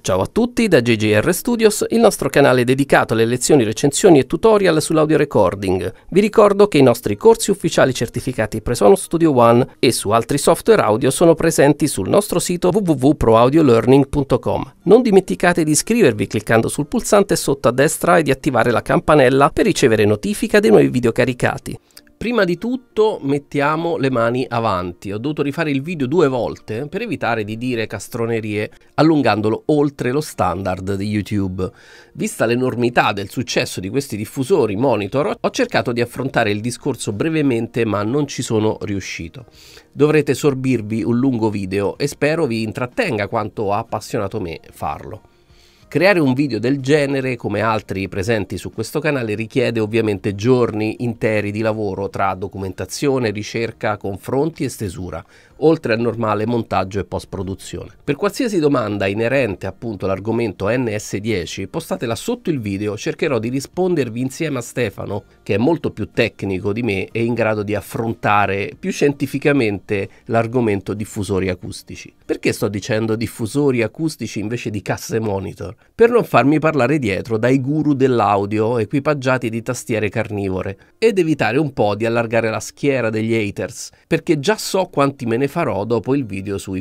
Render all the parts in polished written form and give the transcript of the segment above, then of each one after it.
Ciao a tutti da JJR Studios, il nostro canale dedicato alle lezioni, recensioni e tutorial sull'audio recording. Vi ricordo che i nostri corsi ufficiali certificati Presonus Studio One e su altri software audio sono presenti sul nostro sito www.proaudiolearning.com. Non dimenticate di iscrivervi cliccando sul pulsante sotto a destra e di attivare la campanella per ricevere notifica dei nuovi video caricati. Prima di tutto mettiamo le mani avanti. Ho dovuto rifare il video 2 volte per evitare di dire castronerie allungandolo oltre lo standard di YouTube. Vista l'enormità del successo di questi diffusori monitor, ho cercato di affrontare il discorso brevemente, ma non ci sono riuscito. Dovrete sorbirvi un lungo video e spero vi intrattenga quanto ha appassionato me farlo. Creare un video del genere, come altri presenti su questo canale, richiede ovviamente giorni interi di lavoro tra documentazione, ricerca, confronti e stesura, oltre al normale montaggio e post-produzione. Per qualsiasi domanda inerente appunto all'argomento NS10, postatela sotto il video, cercherò di rispondervi insieme a Stefano, che è molto più tecnico di me e in grado di affrontare più scientificamente l'argomento diffusori acustici. Perché sto dicendo diffusori acustici invece di casse monitor? Per non farmi parlare dietro dai guru dell'audio equipaggiati di tastiere carnivore ed evitare un po' di allargare la schiera degli haters, perché già so quanti me ne farò dopo il video sui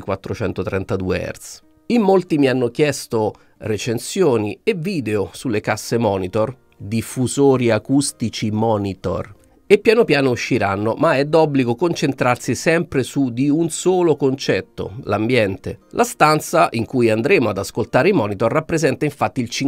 432 Hz. In molti mi hanno chiesto recensioni e video sulle casse monitor, diffusori acustici monitor, e piano piano usciranno, ma è d'obbligo concentrarsi sempre su di un solo concetto, l'ambiente. La stanza in cui andremo ad ascoltare i monitor rappresenta infatti il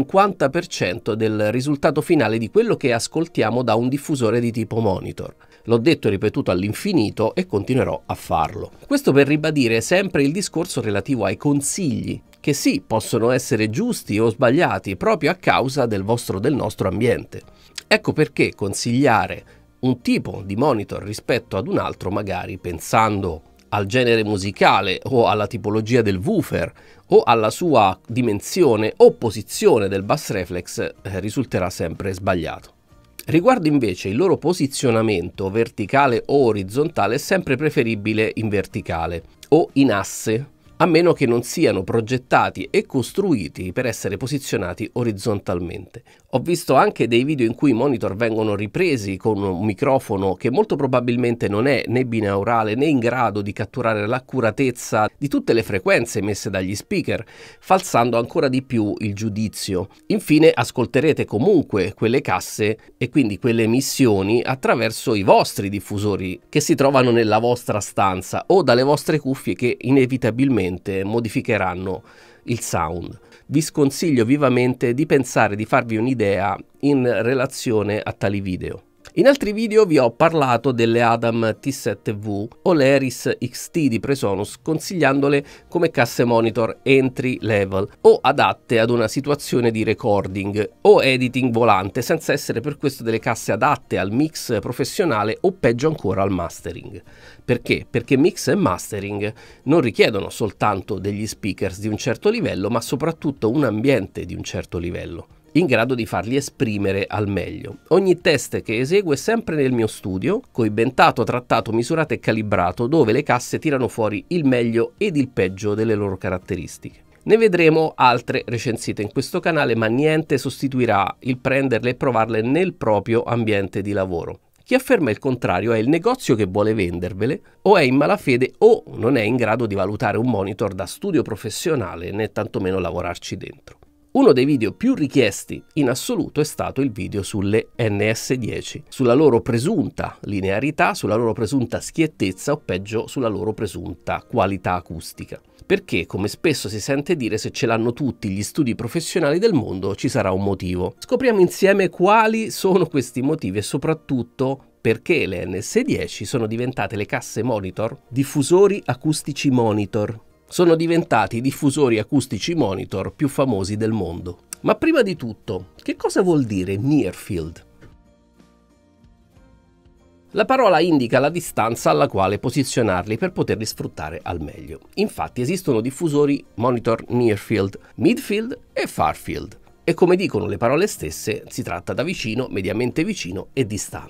50% del risultato finale di quello che ascoltiamo da un diffusore di tipo monitor. L'ho detto e ripetuto all'infinito e continuerò a farlo. Questo per ribadire sempre il discorso relativo ai consigli, che sì, possono essere giusti o sbagliati proprio a causa del nostro ambiente. Ecco perché consigliare un tipo di monitor rispetto ad un altro, magari pensando al genere musicale o alla tipologia del woofer o alla sua dimensione o posizione del bass reflex, risulterà sempre sbagliato. Riguardo invece il loro posizionamento verticale o orizzontale, è sempre preferibile in verticale o in asse, a meno che non siano progettati e costruiti per essere posizionati orizzontalmente. Ho visto anche dei video in cui i monitor vengono ripresi con un microfono che molto probabilmente non è né binaurale né in grado di catturare l'accuratezza di tutte le frequenze emesse dagli speaker, falsando ancora di più il giudizio. Infine ascolterete comunque quelle casse e quindi quelle emissioni attraverso i vostri diffusori che si trovano nella vostra stanza o dalle vostre cuffie che inevitabilmente modificheranno il sound. Vi sconsiglio vivamente di pensare di farvi un'idea in relazione a tali video. In altri video vi ho parlato delle Adam T7V o le Eris XT di Presonus, consigliandole come casse monitor entry level o adatte ad una situazione di recording o editing volante, senza essere per questo delle casse adatte al mix professionale o peggio ancora al mastering. Perché? Perché mix e mastering non richiedono soltanto degli speakers di un certo livello, ma soprattutto un ambiente di un certo livello, in grado di farli esprimere al meglio. Ogni test che eseguo è sempre nel mio studio, coibentato, trattato, misurato e calibrato, dove le casse tirano fuori il meglio ed il peggio delle loro caratteristiche. Ne vedremo altre recensite in questo canale, ma niente sostituirà il prenderle e provarle nel proprio ambiente di lavoro. Chi afferma il contrario è il negozio che vuole vendervele, o è in malafede o non è in grado di valutare un monitor da studio professionale né tantomeno lavorarci dentro. Uno dei video più richiesti in assoluto è stato il video sulle NS10, sulla loro presunta linearità, sulla loro presunta schiettezza o peggio sulla loro presunta qualità acustica. Perché, come spesso si sente dire, se ce l'hanno tutti gli studi professionali del mondo ci sarà un motivo. Scopriamo insieme quali sono questi motivi e soprattutto perché le NS10 sono diventate le casse monitor, diffusori acustici monitor. Sono diventati i diffusori acustici monitor più famosi del mondo. Ma prima di tutto, che cosa vuol dire near field? La parola indica la distanza alla quale posizionarli per poterli sfruttare al meglio. Infatti esistono diffusori monitor near field, midfield e far field. E come dicono le parole stesse, si tratta da vicino, mediamente vicino e distante.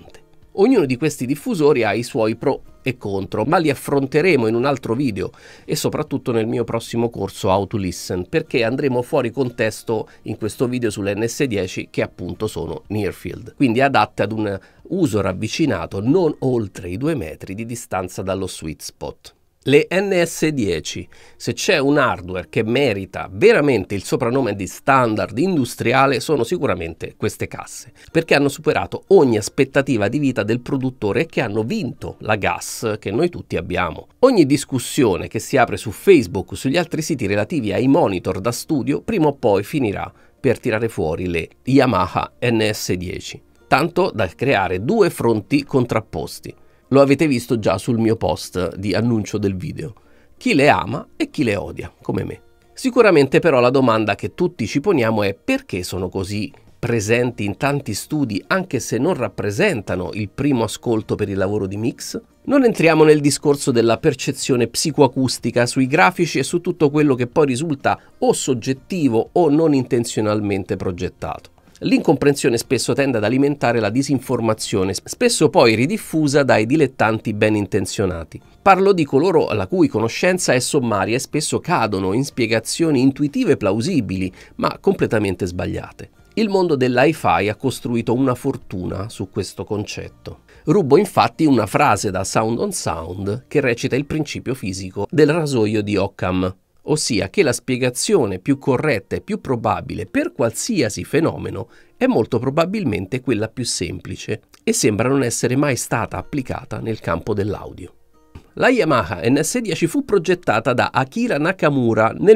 Ognuno di questi diffusori ha i suoi pro e contro, ma li affronteremo in un altro video e soprattutto nel mio prossimo corso How to Listen, perché andremo fuori contesto in questo video sulle NS10 che appunto sono near field, quindi adatte ad un uso ravvicinato non oltre i 2 metri di distanza dallo sweet spot. Le NS10, se c'è un hardware che merita veramente il soprannome di standard industriale, sono sicuramente queste casse, perché hanno superato ogni aspettativa di vita del produttore e che hanno vinto la gas che noi tutti abbiamo. Ogni discussione che si apre su Facebook o sugli altri siti relativi ai monitor da studio, prima o poi finirà per tirare fuori le Yamaha NS10, tanto da creare 2 fronti contrapposti. Lo avete visto già sul mio post di annuncio del video. Chi le ama e chi le odia, come me. Sicuramente però la domanda che tutti ci poniamo è: perché sono così presenti in tanti studi anche se non rappresentano il primo ascolto per il lavoro di mix? Non entriamo nel discorso della percezione psicoacustica sui grafici e su tutto quello che poi risulta o soggettivo o non intenzionalmente progettato. L'incomprensione spesso tende ad alimentare la disinformazione, spesso poi ridiffusa dai dilettanti ben intenzionati. Parlo di coloro la cui conoscenza è sommaria e spesso cadono in spiegazioni intuitive plausibili, ma completamente sbagliate. Il mondo dell'hi-fi ha costruito una fortuna su questo concetto. Rubo infatti una frase da Sound on Sound che recita il principio fisico del rasoio di Occam, ossia che la spiegazione più corretta e più probabile per qualsiasi fenomeno è molto probabilmente quella più semplice e sembra non essere mai stata applicata nel campo dell'audio. La Yamaha NS10 fu progettata da Akira Nakamura nel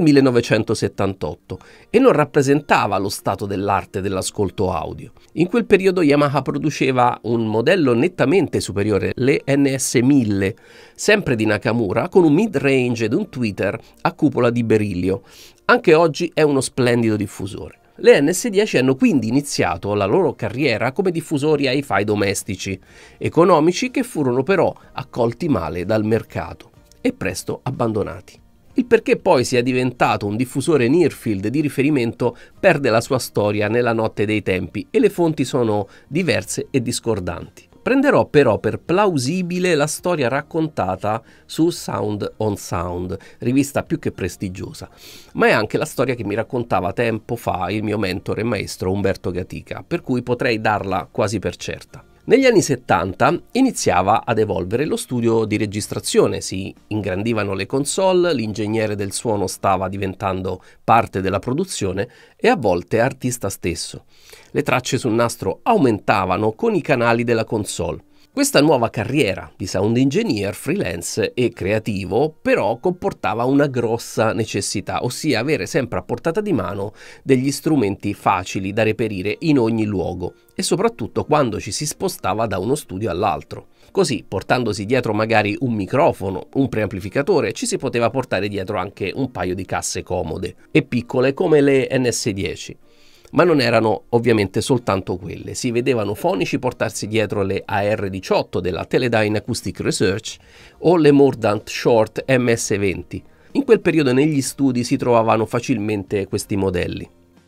1978 e non rappresentava lo stato dell'arte dell'ascolto audio. In quel periodo Yamaha produceva un modello nettamente superiore, le NS1000, sempre di Nakamura, con un mid-range ed un tweeter a cupola di berillio. Anche oggi è uno splendido diffusore. Le NS10 hanno quindi iniziato la loro carriera come diffusori hi-fi domestici, economici che furono però accolti male dal mercato e presto abbandonati. Il perché poi sia diventato un diffusore near field di riferimento perde la sua storia nella notte dei tempi e le fonti sono diverse e discordanti. Prenderò però per plausibile la storia raccontata su Sound on Sound, rivista più che prestigiosa, ma è anche la storia che mi raccontava tempo fa il mio mentore e maestro Umberto Gatica, per cui potrei darla quasi per certa. Negli anni 70 iniziava ad evolvere lo studio di registrazione, si ingrandivano le console, l'ingegnere del suono stava diventando parte della produzione e a volte artista stesso. Le tracce sul nastro aumentavano con i canali della console. Questa nuova carriera di sound engineer freelance e creativo però comportava una grossa necessità, ossia avere sempre a portata di mano degli strumenti facili da reperire in ogni luogo e soprattutto quando ci si spostava da uno studio all'altro. Così, portandosi dietro magari un microfono, un preamplificatore, ci si poteva portare dietro anche un paio di casse comode e piccole come le NS10. Ma non erano ovviamente soltanto quelle, si vedevano fonici portarsi dietro le AR18 della Teledyne Acoustic Research o le Mordant Short MS20. In quel periodo negli studi si trovavano facilmente questi modelli.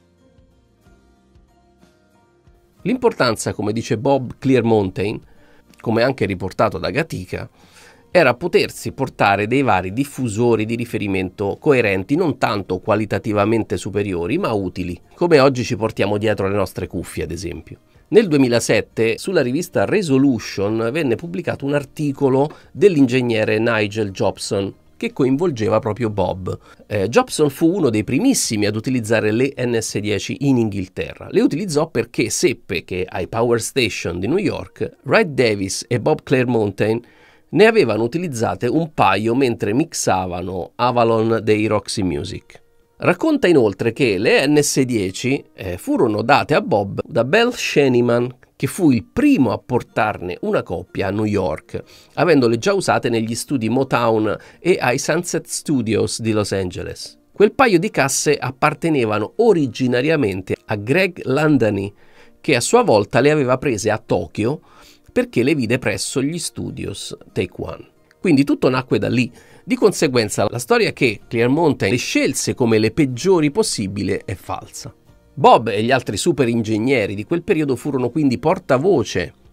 L'importanza, come dice Bob Clearmountain, come anche riportato da Gatica, era potersi portare dei vari diffusori di riferimento coerenti, non tanto qualitativamente superiori, ma utili, come oggi ci portiamo dietro le nostre cuffie, ad esempio. Nel 2007 sulla rivista Resolution venne pubblicato un articolo dell'ingegnere Nigel Jobson che coinvolgeva proprio Bob. Jobson fu uno dei primissimi ad utilizzare le NS10 in Inghilterra. Le utilizzò perché seppe che ai Power Station di New York Wright Davis e Bob Clearmountain ne avevano utilizzate un paio mentre mixavano Avalon dei Roxy Music. Racconta inoltre che le NS10 furono date a Bob da Bell Shaniman, che fu il primo a portarne una coppia a New York, avendole già usate negli studi Motown e ai Sunset Studios di Los Angeles. Quel paio di casse appartenevano originariamente a Greg Landany, che a sua volta le aveva prese a Tokyo perché le vide presso gli studios Take One. Quindi tutto nacque da lì. Di conseguenza la storia che Clearmountain le scelse come le peggiori possibili è falsa. Bob e gli altri super ingegneri di quel periodo furono quindi portavoce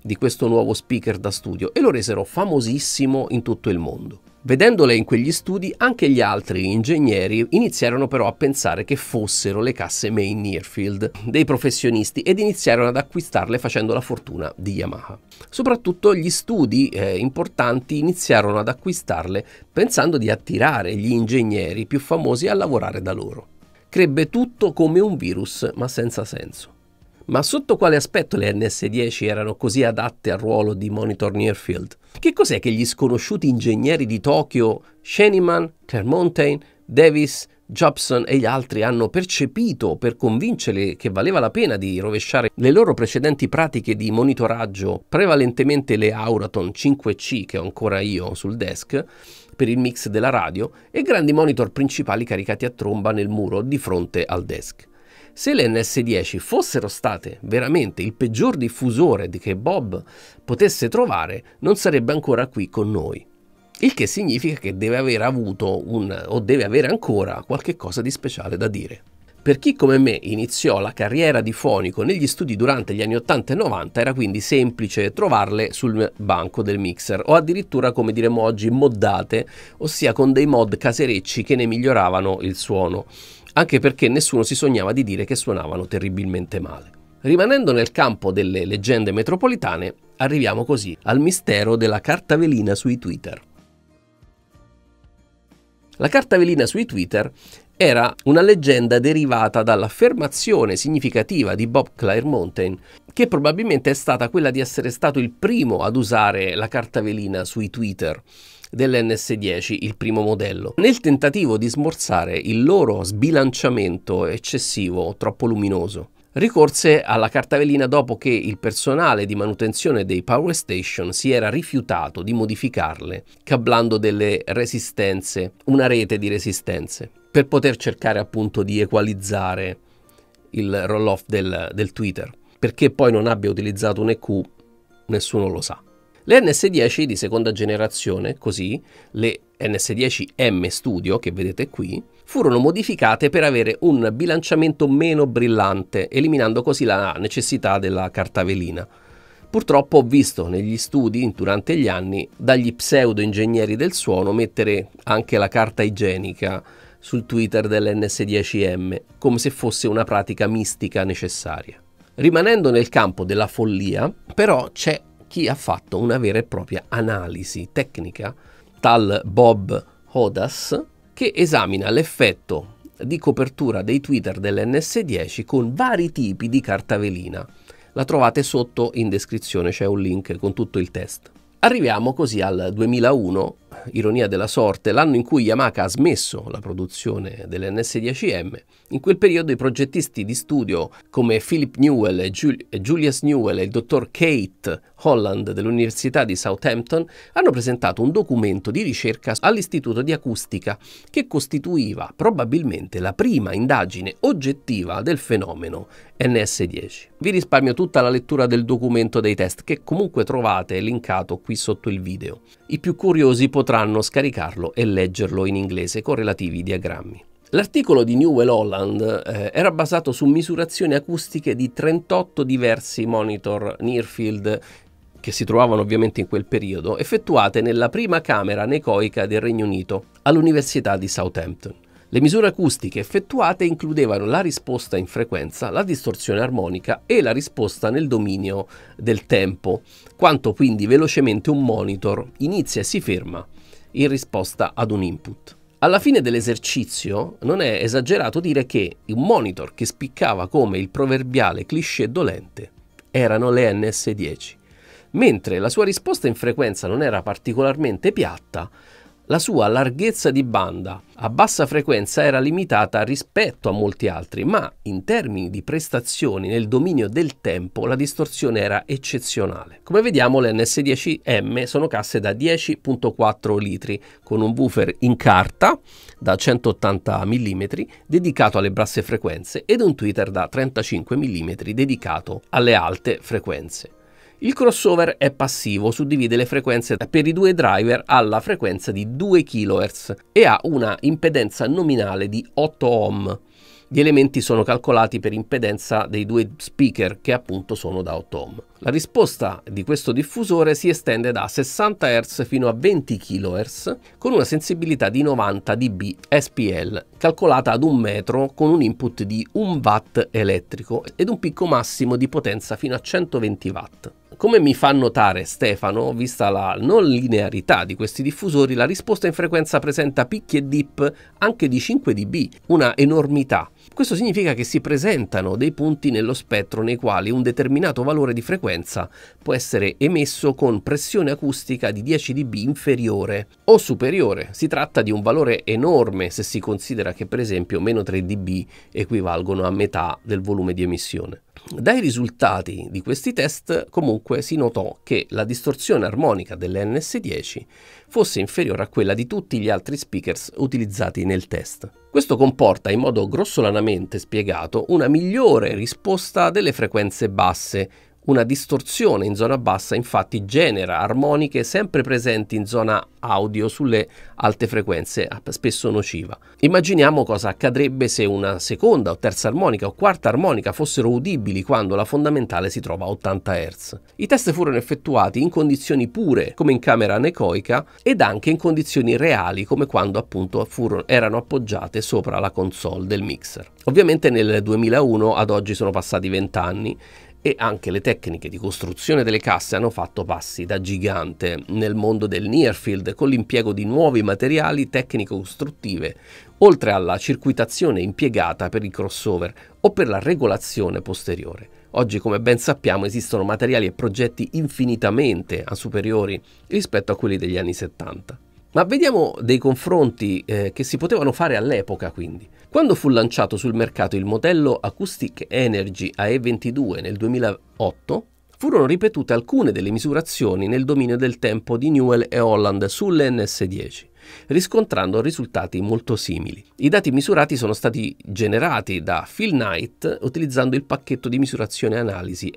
di questo nuovo speaker da studio e lo resero famosissimo in tutto il mondo. Vedendole in quegli studi, anche gli altri ingegneri iniziarono però a pensare che fossero le casse Main Nearfield dei professionisti ed iniziarono ad acquistarle facendo la fortuna di Yamaha. Soprattutto gli studi importanti iniziarono ad acquistarle pensando di attirare gli ingegneri più famosi a lavorare da loro. Crebbe tutto come un virus, ma senza senso. Ma sotto quale aspetto le NS10 erano così adatte al ruolo di monitor Nearfield? Che cos'è che gli sconosciuti ingegneri di Tokyo, Sheniman, Clermont, Davis, Jobson e gli altri hanno percepito per convincerli che valeva la pena di rovesciare le loro precedenti pratiche di monitoraggio, prevalentemente le Auraton 5C che ho ancora io sul desk, per il mix della radio, e grandi monitor principali caricati a tromba nel muro di fronte al desk? Se le NS10 fossero state veramente il peggior diffusore che Bob potesse trovare, non sarebbe ancora qui con noi. Il che significa che deve aver avuto o deve avere ancora qualche cosa di speciale da dire. Per chi come me iniziò la carriera di fonico negli studi durante gli anni 80 e 90 era quindi semplice trovarle sul banco del mixer o addirittura, come diremmo oggi, moddate, ossia con dei mod caserecci che ne miglioravano il suono, anche perché nessuno si sognava di dire che suonavano terribilmente male. Rimanendo nel campo delle leggende metropolitane, arriviamo così al mistero della carta velina sui tweeter. La carta velina sui tweeter era una leggenda derivata dall'affermazione significativa di Bob Clermont, che probabilmente è stata quella di essere stato il primo ad usare la carta velina sui tweeter dell'NS10, il primo modello, nel tentativo di smorzare il loro sbilanciamento eccessivo, troppo luminoso. Ricorse alla carta velina dopo che il personale di manutenzione dei power station si era rifiutato di modificarle, cablando delle resistenze, una rete di resistenze, per poter cercare appunto di equalizzare il roll-off del tweeter. Perché poi non abbia utilizzato un EQ, nessuno lo sa. Le NS10 di seconda generazione, così, le NS10M Studio che vedete qui, furono modificate per avere un bilanciamento meno brillante, eliminando così la necessità della carta velina. Purtroppo ho visto negli studi, durante gli anni, dagli pseudo-ingegneri del suono mettere anche la carta igienica sul tweeter dell'NS10M, come se fosse una pratica mistica necessaria. Rimanendo nel campo della follia, però c'è chi ha fatto una vera e propria analisi tecnica, tal Bob Hodas, che esamina l'effetto di copertura dei tweeter dell'NS10 con vari tipi di carta velina. La trovate sotto in descrizione, c'è un link con tutto il test. Arriviamo così al 2001, ironia della sorte, l'anno in cui Yamaha ha smesso la produzione dell'NS10M. In quel periodo i progettisti di studio come Philip Newell e Julius Newell e il dottor Kate Holland dell'Università di Southampton hanno presentato un documento di ricerca all'Istituto di Acustica che costituiva probabilmente la prima indagine oggettiva del fenomeno NS10. Vi risparmio tutta la lettura del documento dei test che comunque trovate linkato qui sotto il video. I più curiosi potranno scaricarlo e leggerlo in inglese con relativi diagrammi. L'articolo di Newell Holland era basato su misurazioni acustiche di 38 diversi monitor Nearfield che si trovavano ovviamente in quel periodo, effettuate nella prima camera anecoica del Regno Unito all'Università di Southampton. Le misure acustiche effettuate includevano la risposta in frequenza, la distorsione armonica e la risposta nel dominio del tempo, quanto quindi velocemente un monitor inizia e si ferma in risposta ad un input. Alla fine dell'esercizio non è esagerato dire che un monitor che spiccava come il proverbiale cliché dolente erano le NS10, mentre la sua risposta in frequenza non era particolarmente piatta. La sua larghezza di banda a bassa frequenza era limitata rispetto a molti altri, ma in termini di prestazioni nel dominio del tempo la distorsione era eccezionale. Come vediamo le NS10M sono casse da 10.4 litri con un woofer in carta da 180 mm dedicato alle basse frequenze ed un tweeter da 35 mm dedicato alle alte frequenze. Il crossover è passivo, suddivide le frequenze per i due driver alla frequenza di 2 kHz e ha una impedenza nominale di 8 ohm Gli elementi sono calcolati per impedenza dei due speaker, che appunto sono da 8 ohm. La risposta di questo diffusore si estende da 60 Hz fino a 20 kHz con una sensibilità di 90 dB SPL, calcolata ad 1 metro con un input di 1 watt elettrico ed un picco massimo di potenza fino a 120 watt. Come mi fa notare Stefano, vista la non linearità di questi diffusori, la risposta in frequenza presenta picchi e dip anche di 5 dB, una enormità. Questo significa che si presentano dei punti nello spettro nei quali un determinato valore di frequenza può essere emesso con pressione acustica di 10 dB inferiore o superiore. Si tratta di un valore enorme se si considera che per esempio meno 3 dB equivalgono a metà del volume di emissione. Dai risultati di questi test comunque si notò che la distorsione armonica dell'NS10 fosse inferiore a quella di tutti gli altri speakers utilizzati nel test. Questo comporta, in modo grossolanamente spiegato, una migliore risposta delle frequenze basse. Una distorsione in zona bassa infatti genera armoniche sempre presenti in zona audio sulle alte frequenze, spesso nociva. Immaginiamo cosa accadrebbe se una seconda o terza armonica o quarta armonica fossero udibili quando la fondamentale si trova a 80 Hz. I test furono effettuati in condizioni pure, come in camera anecoica, ed anche in condizioni reali, come quando appunto erano appoggiate sopra la console del mixer. Ovviamente nel 2001 ad oggi sono passati 20 anni, e anche le tecniche di costruzione delle casse hanno fatto passi da gigante nel mondo del near field con l'impiego di nuovi materiali tecnico-costruttive, oltre alla circuitazione impiegata per il crossover o per la regolazione posteriore. Oggi, come ben sappiamo, esistono materiali e progetti infinitamente superiori rispetto a quelli degli anni 70. Ma vediamo dei confronti che si potevano fare all'epoca, quindi. Quando fu lanciato sul mercato il modello Acoustic Energy AE22 nel 2008, furono ripetute alcune delle misurazioni nel dominio del tempo di Newell e Holland sull'NS10, riscontrando risultati molto simili. I dati misurati sono stati generati da Phil Knight utilizzando il pacchetto di misurazione e analisi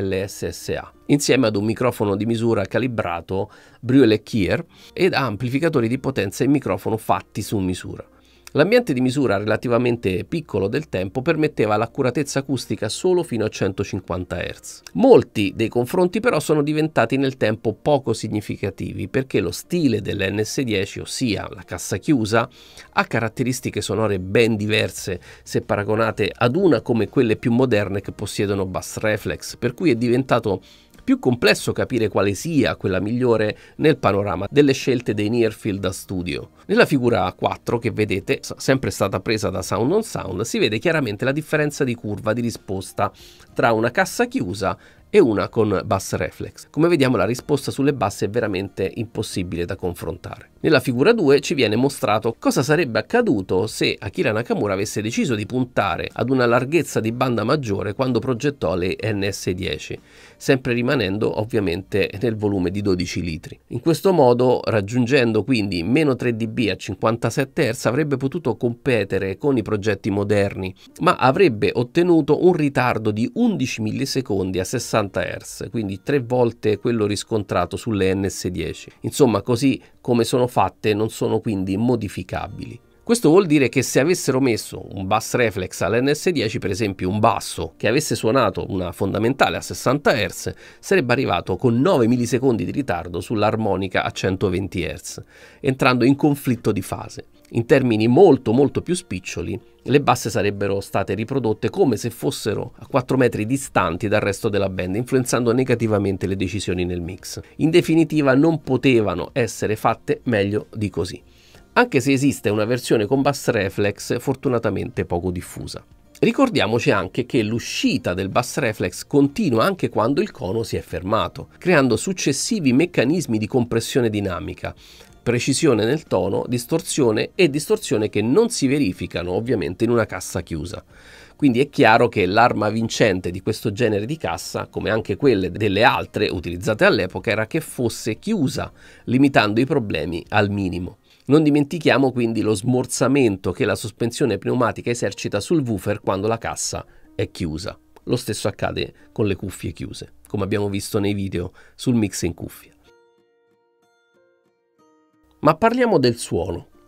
MLSSA, insieme ad un microfono di misura calibrato Brüel-Kjær ed amplificatori di potenza e microfono fatti su misura. L'ambiente di misura relativamente piccolo del tempo permetteva l'accuratezza acustica solo fino a 150 Hz. Molti dei confronti però sono diventati nel tempo poco significativi perché lo stile dell'NS10, ossia la cassa chiusa, ha caratteristiche sonore ben diverse se paragonate ad una come quelle più moderne che possiedono bass reflex, per cui è diventato più complesso capire quale sia quella migliore nel panorama delle scelte dei near field da studio. Nella figura 4 che vedete, sempre stata presa da Sound on Sound, si vede chiaramente la differenza di curva di risposta tra una cassa chiusa e una con bass reflex. Come vediamo, la risposta sulle basse è veramente impossibile da confrontare. Nella figura 2 ci viene mostrato cosa sarebbe accaduto se Akira Nakamura avesse deciso di puntare ad una larghezza di banda maggiore quando progettò le NS10, sempre rimanendo ovviamente nel volume di 12 litri. In questo modo, raggiungendo quindi meno 3 dB a 57 Hz, avrebbe potuto competere con i progetti moderni, ma avrebbe ottenuto un ritardo di 11 millisecondi a 60 Hz, quindi 3 volte quello riscontrato sulle NS10. Insomma, così come sono fatte, non sono quindi modificabili. Questo vuol dire che se avessero messo un bass reflex all'NS10, per esempio un basso che avesse suonato una fondamentale a 60 Hz, sarebbe arrivato con 9 millisecondi di ritardo sull'armonica a 120 Hz, entrando in conflitto di fase. In termini molto più spiccioli, le basse sarebbero state riprodotte come se fossero a 4 metri distanti dal resto della band, influenzando negativamente le decisioni nel mix. In definitiva, non potevano essere fatte meglio di così, anche se esiste una versione con bass reflex fortunatamente poco diffusa. Ricordiamoci anche che l'uscita del bass reflex continua anche quando il cono si è fermato, creando successivi meccanismi di compressione dinamica, precisione nel tono, distorsione che non si verificano ovviamente in una cassa chiusa. Quindi è chiaro che l'arma vincente di questo genere di cassa, come anche quelle delle altre utilizzate all'epoca, era che fosse chiusa, limitando i problemi al minimo. Non dimentichiamo quindi lo smorzamento che la sospensione pneumatica esercita sul woofer quando la cassa è chiusa. Lo stesso accade con le cuffie chiuse, come abbiamo visto nei video sul mix in cuffia. Ma parliamo del suono.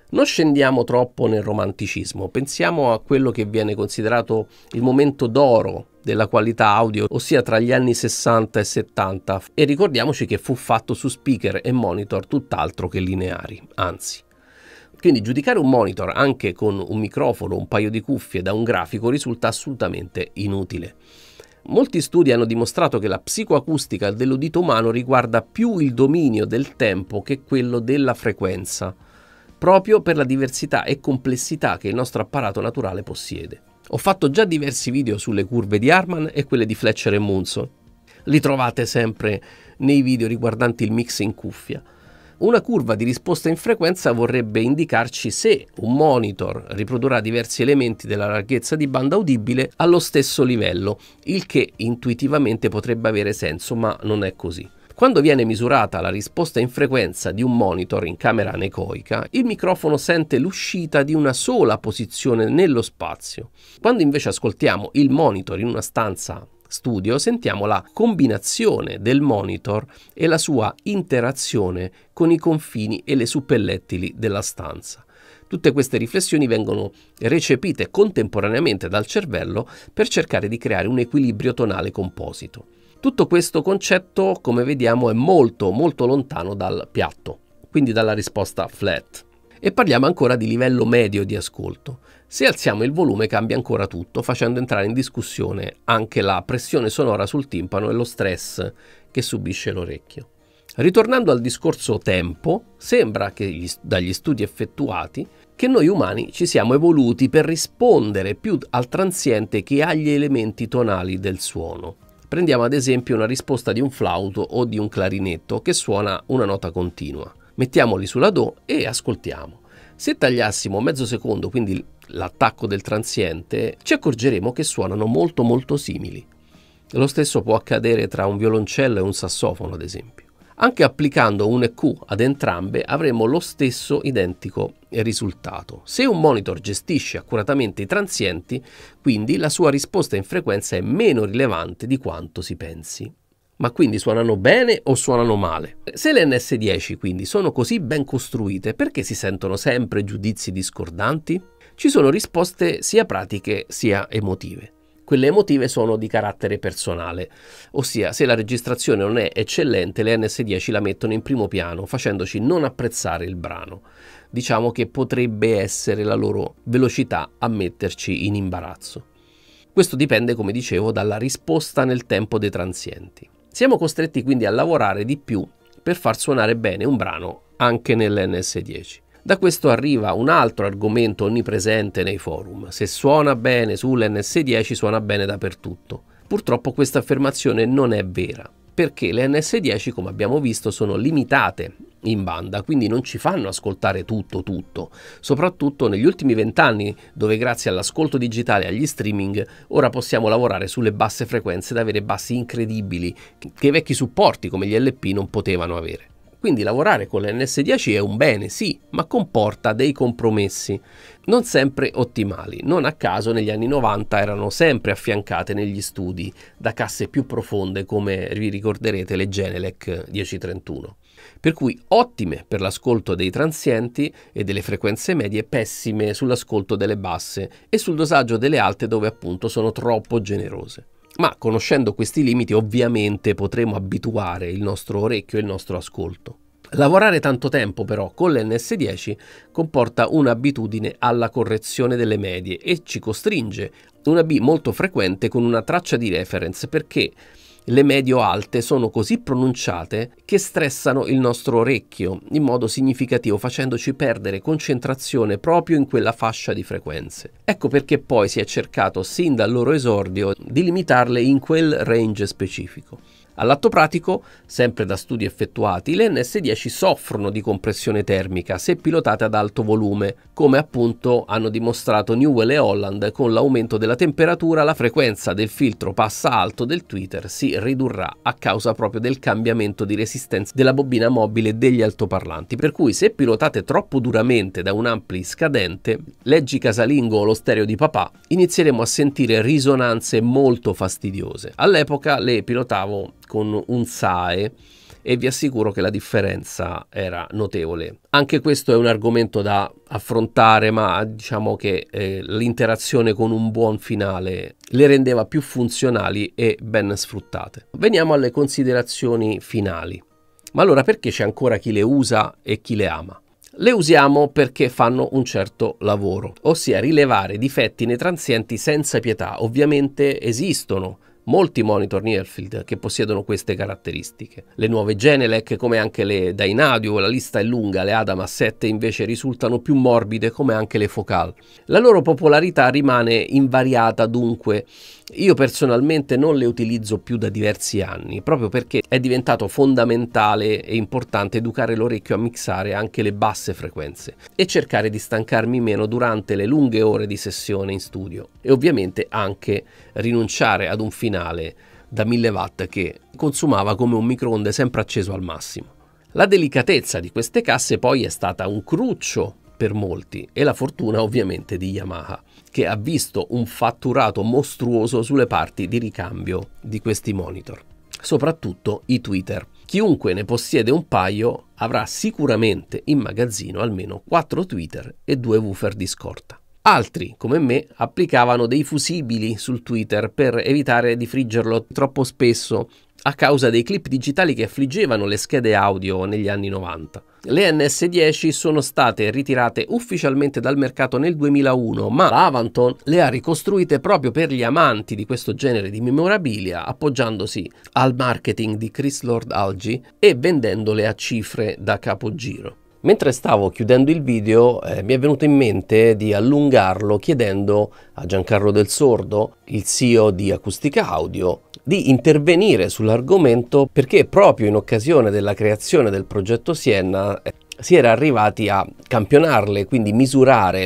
Non scendiamo troppo nel romanticismo, pensiamo a quello che viene considerato il momento d'oro della qualità audio, ossia tra gli anni 60 e 70, e ricordiamoci che fu fatto su speaker e monitor tutt'altro che lineari, anzi. Quindi giudicare un monitor anche con un microfono, un paio di cuffie da un grafico risulta assolutamente inutile. Molti studi hanno dimostrato che la psicoacustica dell'udito umano riguarda più il dominio del tempo che quello della frequenza, proprio per la diversità e complessità che il nostro apparato naturale possiede. Ho fatto già diversi video sulle curve di Harman e quelle di Fletcher e Munson. Li trovate sempre nei video riguardanti il mix in cuffia. Una curva di risposta in frequenza vorrebbe indicarci se un monitor riprodurrà diversi elementi della larghezza di banda udibile allo stesso livello, il che intuitivamente potrebbe avere senso, ma non è così. Quando viene misurata la risposta in frequenza di un monitor in camera anecoica, il microfono sente l'uscita di una sola posizione nello spazio. Quando invece ascoltiamo il monitor in una stanza studio, sentiamo la combinazione del monitor e la sua interazione con i confini e le suppellettili della stanza. Tutte queste riflessioni vengono recepite contemporaneamente dal cervello per cercare di creare un equilibrio tonale composito. Tutto questo concetto, come vediamo, è molto lontano dal piatto, quindi dalla risposta flat. E parliamo ancora di livello medio di ascolto. Se alziamo il volume cambia ancora tutto, facendo entrare in discussione anche la pressione sonora sul timpano e lo stress che subisce l'orecchio. Ritornando al discorso tempo, sembra che dagli studi effettuati che noi umani ci siamo evoluti per rispondere più al transiente che agli elementi tonali del suono. Prendiamo ad esempio una risposta di un flauto o di un clarinetto che suona una nota continua. Mettiamoli sulla Do e ascoltiamo. Se tagliassimo mezzo secondo, quindi l'attacco del transiente, ci accorgeremo che suonano molto simili. Lo stesso può accadere tra un violoncello e un sassofono, ad esempio. Anche applicando un EQ ad entrambe avremo lo stesso identico risultato. Se un monitor gestisce accuratamente i transienti, quindi la sua risposta in frequenza è meno rilevante di quanto si pensi. Ma quindi suonano bene o suonano male? Se le NS10 quindi sono così ben costruite, perché si sentono sempre giudizi discordanti? Ci sono risposte sia pratiche sia emotive. Quelle emotive sono di carattere personale, ossia se la registrazione non è eccellente le NS10 la mettono in primo piano facendoci non apprezzare il brano. Diciamo che potrebbe essere la loro velocità a metterci in imbarazzo. Questo dipende, come dicevo, dalla risposta nel tempo dei transienti. Siamo costretti quindi a lavorare di più per far suonare bene un brano anche nell'NS10. Da questo arriva un altro argomento onnipresente nei forum: se suona bene sull'NS10 suona bene dappertutto. Purtroppo questa affermazione non è vera, perché le NS10, come abbiamo visto, sono limitate in banda, quindi non ci fanno ascoltare tutto, soprattutto negli ultimi 20 anni, dove grazie all'ascolto digitale e agli streaming ora possiamo lavorare sulle basse frequenze ed avere bassi incredibili che i vecchi supporti come gli LP non potevano avere. Quindi lavorare con l'NS10 è un bene, sì, ma comporta dei compromessi, non sempre ottimali. Non a caso negli anni 90 erano sempre affiancate negli studi da casse più profonde, come vi ricorderete le Genelec 1031. Per cui ottime per l'ascolto dei transienti e delle frequenze medie, pessime sull'ascolto delle basse e sul dosaggio delle alte, dove appunto sono troppo generose. Ma conoscendo questi limiti ovviamente potremo abituare il nostro orecchio e il nostro ascolto. Lavorare tanto tempo però con l'NS10 comporta un'abitudine alla correzione delle medie e ci costringe una B molto frequente con una traccia di reference, perché le medio-alte sono così pronunciate che stressano il nostro orecchio in modo significativo, facendoci perdere concentrazione proprio in quella fascia di frequenze. Ecco perché poi si è cercato sin dal loro esordio di limitarle in quel range specifico. All'atto pratico, sempre da studi effettuati, le NS10 soffrono di compressione termica se pilotate ad alto volume, come appunto hanno dimostrato Newell e Holland. Con l'aumento della temperatura la frequenza del filtro passa alto del tweeter si ridurrà a causa proprio del cambiamento di resistenza della bobina mobile degli altoparlanti, per cui se pilotate troppo duramente da un ampli scadente, leggi casalingo o lo stereo di papà, inizieremo a sentire risonanze molto fastidiose. All'epoca le pilotavo con un SAE e vi assicuro che la differenza era notevole. Anche questo è un argomento da affrontare, ma diciamo che l'interazione con un buon finale le rendeva più funzionali e ben sfruttate. Veniamo alle considerazioni finali. Ma allora perché c'è ancora chi le usa e chi le ama? Le usiamo perché fanno un certo lavoro, ossia rilevare difetti nei transienti senza pietà. Ovviamente esistono molti monitor Nearfield che possiedono queste caratteristiche. Le nuove Genelec, come anche le Dynadio, la lista è lunga, le Adama 7 invece risultano più morbide, come anche le Focal. La loro popolarità rimane invariata, dunque io personalmente non le utilizzo più da diversi anni, proprio perché è diventato fondamentale e importante educare l'orecchio a mixare anche le basse frequenze e cercare di stancarmi meno durante le lunghe ore di sessione in studio, e ovviamente anche rinunciare ad un finale da 1000 watt che consumava come un microonde sempre acceso al massimo. La delicatezza di queste casse poi è stata un cruccio per molti, e la fortuna ovviamente di Yamaha, che ha visto un fatturato mostruoso sulle parti di ricambio di questi monitor, soprattutto i tweeter. Chiunque ne possiede un paio avrà sicuramente in magazzino almeno 4 tweeter e 2 woofer di scorta. Altri, come me, applicavano dei fusibili sul tweeter per evitare di friggerlo troppo spesso a causa dei clip digitali che affliggevano le schede audio negli anni 90. Le NS10 sono state ritirate ufficialmente dal mercato nel 2001, ma la Avanton le ha ricostruite proprio per gli amanti di questo genere di memorabilia, appoggiandosi al marketing di Chris Lord-Alge e vendendole a cifre da capogiro. Mentre stavo chiudendo il video mi è venuto in mente di allungarlo chiedendo a Giancarlo Del Sordo, il CEO di Acustica Audio, di intervenire sull'argomento, perché proprio in occasione della creazione del progetto Sienna si era arrivati a campionarle, quindi misurare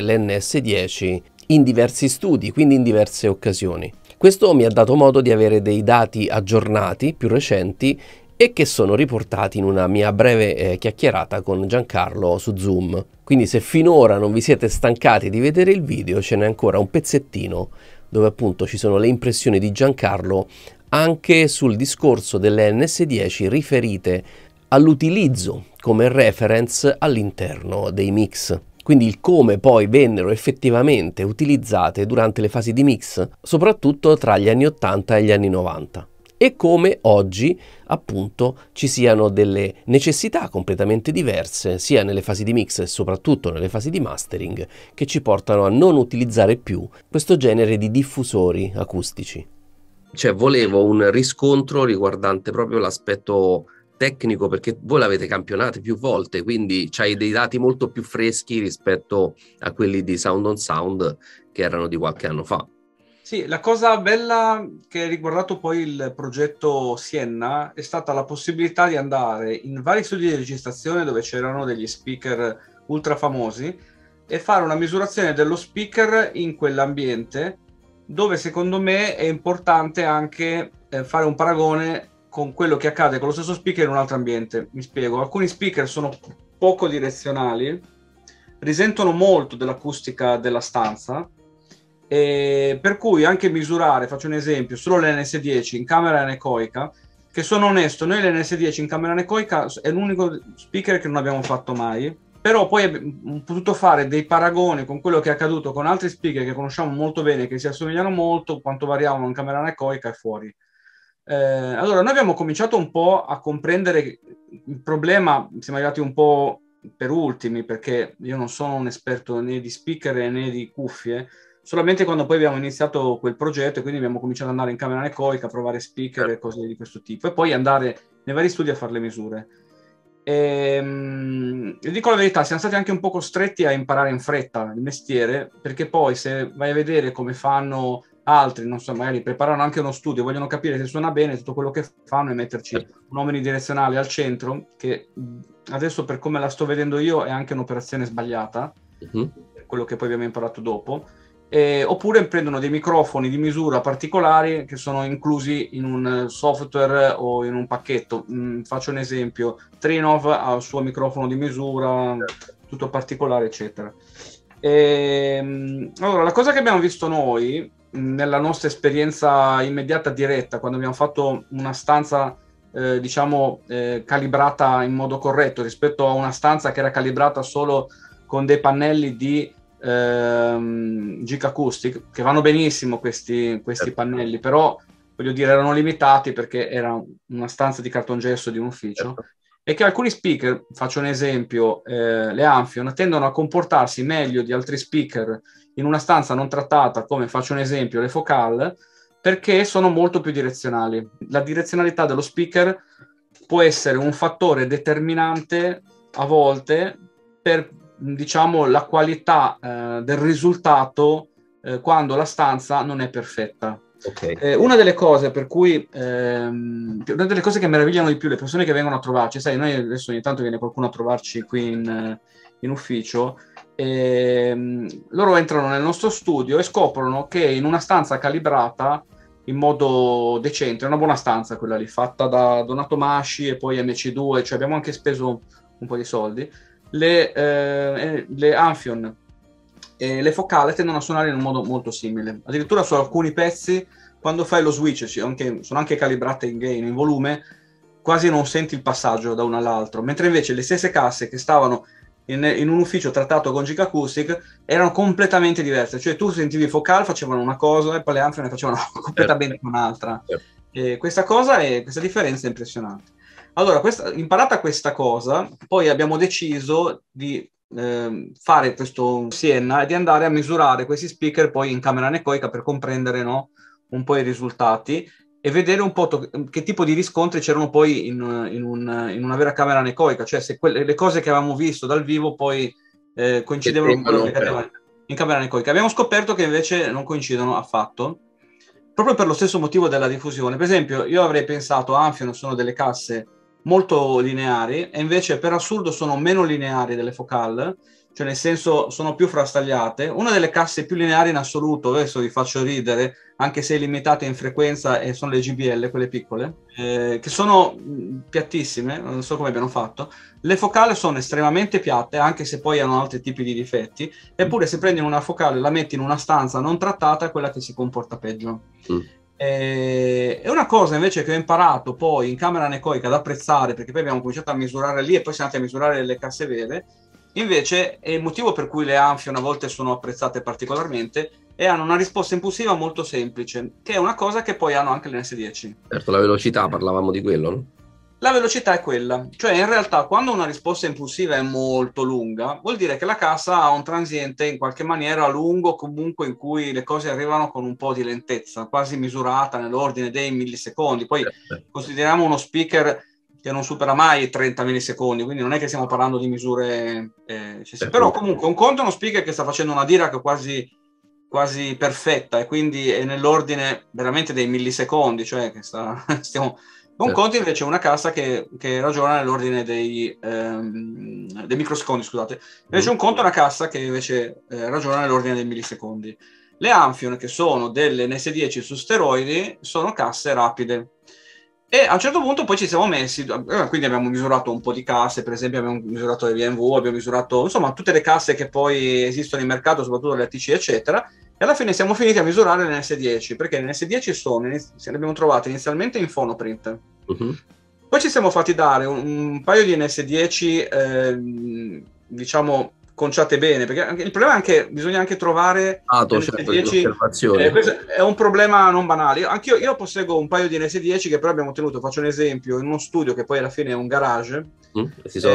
l'NS10 in diversi studi, quindi in diverse occasioni. Questo mi ha dato modo di avere dei dati aggiornati, più recenti, e che sono riportati in una mia breve chiacchierata con Giancarlo su Zoom. Quindi se finora non vi siete stancati di vedere il video, ce n'è ancora un pezzettino dove appunto ci sono le impressioni di Giancarlo anche sul discorso delle NS10 riferite all'utilizzo come reference all'interno dei mix. Quindi il come poi vennero effettivamente utilizzate durante le fasi di mix, soprattutto tra gli anni 80 e gli anni 90. E come oggi appunto ci siano delle necessità completamente diverse sia nelle fasi di mix e soprattutto nelle fasi di mastering, che ci portano a non utilizzare più questo genere di diffusori acustici. Cioè volevo un riscontro riguardante proprio l'aspetto tecnico, perché voi l'avete campionato più volte, quindi c'hai dei dati molto più freschi rispetto a quelli di Sound on Sound che erano di qualche anno fa. Sì, la cosa bella che ha riguardato poi il progetto Sienna è stata la possibilità di andare in vari studi di registrazione dove c'erano degli speaker ultra famosi e fare una misurazione dello speaker in quell'ambiente, dove secondo me è importante anche fare un paragone con quello che accade con lo stesso speaker in un altro ambiente. Mi spiego: alcuni speaker sono poco direzionali, risentono molto dell'acustica della stanza, per cui anche misurare, faccio un esempio, solo l'NS10 in camera anecoica, che sono onesto, noi l'NS10 in camera anecoica è l'unico speaker che non abbiamo fatto mai, però poi abbiamo potuto fare dei paragoni con quello che è accaduto con altri speaker che conosciamo molto bene, che si assomigliano molto, quanto variavano in camera anecoica e fuori. Allora noi abbiamo cominciato un po' a comprendere il problema, siamo arrivati un po' per ultimi, perché io non sono un esperto né di speaker né di cuffie, solamente quando poi abbiamo iniziato quel progetto, e quindi abbiamo cominciato ad andare in camera anecoica a provare speaker e cose di questo tipo, e poi andare nei vari studi a fare le misure. Dico la verità, siamo stati anche un po' costretti a imparare in fretta il mestiere, perché poi se vai a vedere come fanno altri, non so, magari preparano anche uno studio, vogliono capire se suona bene, tutto quello che fanno è metterci un omnidirezionale al centro, che adesso per come la sto vedendo io è anche un'operazione sbagliata, quello che poi abbiamo imparato dopo. Oppure prendono dei microfoni di misura particolari che sono inclusi in un software o in un pacchetto. Faccio un esempio: Trinov ha il suo microfono di misura, tutto particolare, eccetera. Allora, la cosa che abbiamo visto noi nella nostra esperienza immediata diretta, quando abbiamo fatto una stanza diciamo, calibrata in modo corretto rispetto a una stanza che era calibrata solo con dei pannelli di Geek Acoustic, che vanno benissimo questi pannelli, però voglio dire erano limitati perché era una stanza di cartongesso di un ufficio, e che alcuni speaker, faccio un esempio, le Amphion, tendono a comportarsi meglio di altri speaker in una stanza non trattata, come faccio un esempio le Focal, perché sono molto più direzionali. La direzionalità dello speaker può essere un fattore determinante a volte per, diciamo, la qualità del risultato quando la stanza non è perfetta. Okay. Una delle cose per cui una delle cose che meravigliano di più le persone che vengono a trovarci, sai, noi adesso ogni tanto viene qualcuno a trovarci qui in ufficio, loro entrano nel nostro studio e scoprono che in una stanza calibrata in modo decente, è una buona stanza quella lì, fatta da Donato Masci e poi MC2, cioè abbiamo anche speso un po' di soldi, le Amphion e le Focale tendono a suonare in un modo molto simile. Addirittura su alcuni pezzi, quando fai lo switch, sono anche calibrate in gain, in volume, quasi non senti il passaggio da uno all'altro, mentre invece le stesse casse che stavano in un ufficio trattato con Geek Acoustic erano completamente diverse, cioè tu sentivi Focal facevano una cosa e poi le Amphion ne facevano completamente un'altra. E questa differenza è impressionante. Allora, imparata questa cosa, poi abbiamo deciso di fare questo Sienna e di andare a misurare questi speaker poi in camera anecoica per comprendere, no, un po' i risultati e vedere un po' che tipo di riscontri c'erano poi in una vera camera anecoica, cioè se le cose che avevamo visto dal vivo poi coincidevano con quello che accadeva in camera anecoica. Abbiamo scoperto che invece non coincidono affatto, proprio per lo stesso motivo della diffusione. Per esempio, io avrei pensato Amphion sono delle casse molto lineari e invece per assurdo sono meno lineari delle Focal, cioè nel senso sono più frastagliate. Una delle casse più lineari in assoluto, adesso vi faccio ridere, anche se limitate in frequenza, e sono le GBL, quelle piccole, che sono piattissime, non so come abbiano fatto. Le Focale sono estremamente piatte, anche se poi hanno altri tipi di difetti, eppure se prendi una Focale e la metti in una stanza non trattata è quella che si comporta peggio. È una cosa invece che ho imparato poi in camera anecoica ad apprezzare, perché poi abbiamo cominciato a misurare lì e poi siamo andati a misurare le casse vere. Invece è il motivo per cui le Amphion a volte sono apprezzate particolarmente e hanno una risposta impulsiva molto semplice, che è una cosa che poi hanno anche le NS10. Certo, la velocità, parlavamo di quello, no? La velocità è quella, cioè in realtà quando una risposta impulsiva è molto lunga vuol dire che la cassa ha un transiente in qualche maniera lungo, comunque in cui le cose arrivano con un po' di lentezza, quasi misurata nell'ordine dei millisecondi. Poi consideriamo uno speaker che non supera mai i 30 millisecondi, quindi non è che stiamo parlando di misure però comunque un conto è uno speaker che sta facendo una Dirac quasi perfetta e quindi è nell'ordine veramente dei millisecondi, cioè che stiamo... Un conto invece è una cassa che ragiona nell'ordine dei microsecondi, scusate. Invece un conto è una cassa che invece ragiona nell'ordine dei millisecondi. Le Amphion, che sono delle NS10 su steroidi, sono casse rapide. E a un certo punto poi ci siamo messi, quindi abbiamo misurato un po' di casse, per esempio abbiamo misurato le VMV, abbiamo misurato insomma tutte le casse che poi esistono in mercato, soprattutto le ATC eccetera, e alla fine siamo finiti a misurare le NS10, perché le NS10 le abbiamo trovate inizialmente in Phonoprint. Poi ci siamo fatti dare un paio di NS10 diciamo conciate bene, perché il problema è che bisogna anche trovare NS10, questo è un problema non banale. Anch'io io posseggo un paio di NS10 che però abbiamo tenuto, faccio un esempio, in uno studio che poi alla fine è un garage con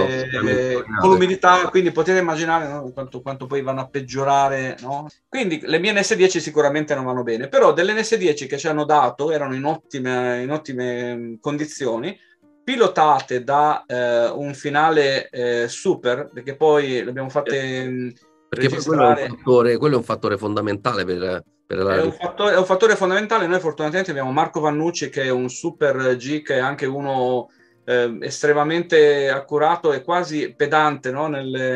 l'umidità, quindi potete immaginare, no, quanto poi vanno a peggiorare, no? Quindi le mie NS10 sicuramente non vanno bene, però delle NS10 che ci hanno dato erano in ottime condizioni, pilotate da un finale super, perché poi l'abbiamo fatte perché registrare. Quello è un fattore fondamentale per la... È un fattore fondamentale. Noi fortunatamente abbiamo Marco Vannucci, che è un super G, che è anche uno estremamente accurato e quasi pedante, no?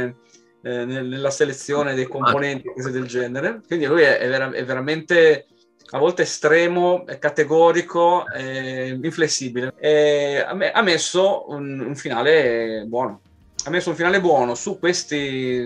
Nella selezione dei componenti, cose del genere. Quindi lui è veramente a volte estremo, categorico, inflessibile. Ha messo un finale buono. Ha messo un finale buono su queste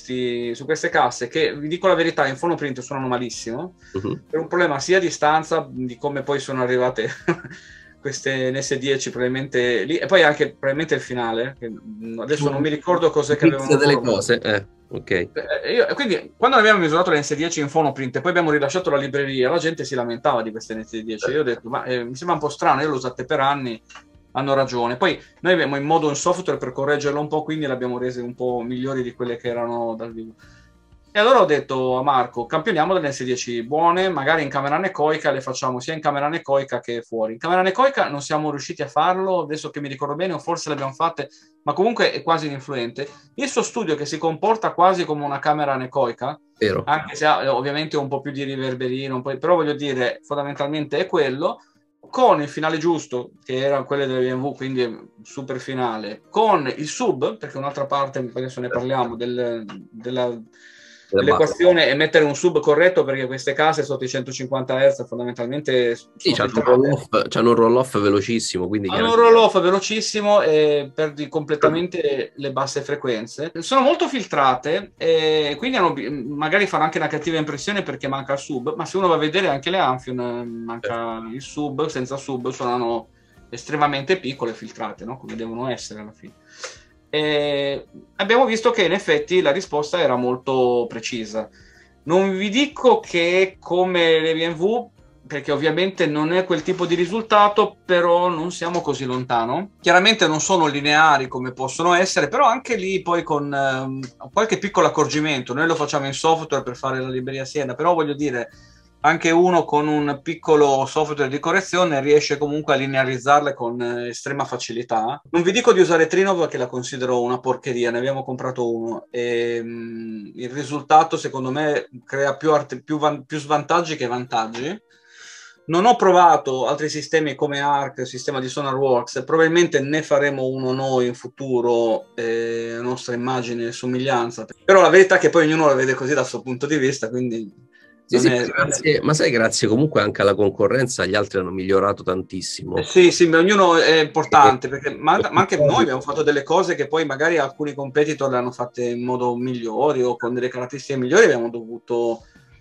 casse che, vi dico la verità, in Phonoprint suonano malissimo, per un problema sia di stanza, di come poi sono arrivate queste NS10 probabilmente lì, e poi anche probabilmente il finale, che adesso non mi ricordo cos'è che avevano delle cose, ok. Quindi quando abbiamo misurato le NS10 in Phonoprint e poi abbiamo rilasciato la libreria, la gente si lamentava di queste NS10. Io ho detto, ma mi sembra un po' strano, io l'ho usate per anni, hanno ragione. Poi noi abbiamo in modo un software per correggerlo un po', quindi le abbiamo rese un po' migliori di quelle che erano dal vivo. E allora ho detto a Marco, campioniamo delle NS10 buone, magari in camera anecoica le facciamo sia in camera anecoica che fuori. In camera anecoica non siamo riusciti a farlo, adesso che mi ricordo bene, o forse le abbiamo fatte, ma comunque è quasi ininfluente. Il suo studio, che si comporta quasi come una camera anecoica, Vero. anche se ha ovviamente un po' più di riverberino, però voglio dire, fondamentalmente è quello, con il finale giusto, che era quello delle BMW, quindi super finale, con il sub, perché un'altra parte, adesso ne parliamo, dell'equazione è mettere un sub corretto, perché queste case sotto i 150 Hz fondamentalmente sì, c'hanno un roll-off velocissimo, quindi hanno un roll-off velocissimo e perdi completamente le basse frequenze. Sono molto filtrate e quindi magari fanno anche una cattiva impressione perché manca il sub, ma se uno va a vedere anche le Amphion manca il sub, senza sub suonano estremamente piccole e filtrate, no? Come devono essere alla fine. E abbiamo visto che in effetti la risposta era molto precisa. Non vi dico che come le BMW, perché ovviamente non è quel tipo di risultato, però non siamo così lontano. Chiaramente non sono lineari come possono essere, però anche lì poi con qualche piccolo accorgimento. Noi lo facciamo in software per fare la libreria Siena, però voglio dire, anche uno con un piccolo software di correzione riesce comunque a linearizzarle con estrema facilità. Non vi dico di usare Trinov, che la considero una porcheria, ne abbiamo comprato uno e il risultato secondo me crea più svantaggi che vantaggi. Non ho provato altri sistemi come Arc, il sistema di SonarWorks, probabilmente ne faremo uno noi in futuro, a nostra immagine e somiglianza, però la verità è che poi ognuno la vede così dal suo punto di vista, quindi... Grazie, ma sai, grazie comunque anche alla concorrenza gli altri hanno migliorato tantissimo. Sì, ma ognuno è importante, perché, ma anche noi abbiamo fatto delle cose che poi magari alcuni competitor le hanno fatte in modo migliori o con delle caratteristiche migliori, abbiamo dovuto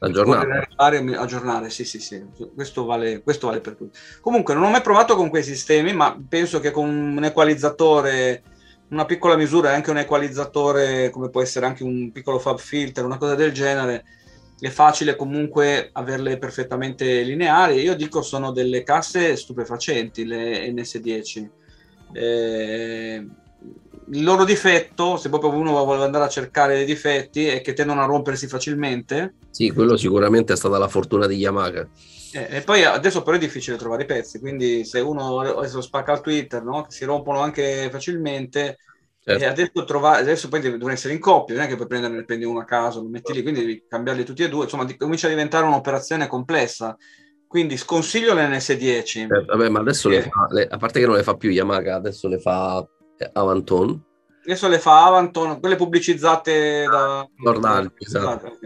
aggiornare. Sì, questo vale per tutti. Comunque non ho mai provato con quei sistemi, ma penso che con un equalizzatore, una piccola misura e anche un equalizzatore, come può essere anche un piccolo fab filter, una cosa del genere, è facile comunque averle perfettamente lineari. Io dico sono delle casse stupefacenti le NS10. Il loro difetto, se proprio uno vuole andare a cercare dei difetti, è che tendono a rompersi facilmente. Sì, quello sicuramente è stata la fortuna di Yamaha. E poi adesso però è difficile trovare i pezzi, quindi se uno adesso spacca il Twitter, no? Si rompono anche facilmente. Certo. E adesso poi devono essere in coppia, non è che puoi prendi uno a caso, lo metti lì, quindi devi cambiarli tutti e due, insomma comincia a diventare un'operazione complessa, quindi sconsiglio le NS10. Vabbè, ma adesso a parte che non le fa più Yamaha, adesso le fa Avanton. Adesso le fa Avanton, quelle pubblicizzate da Nordal, esatto.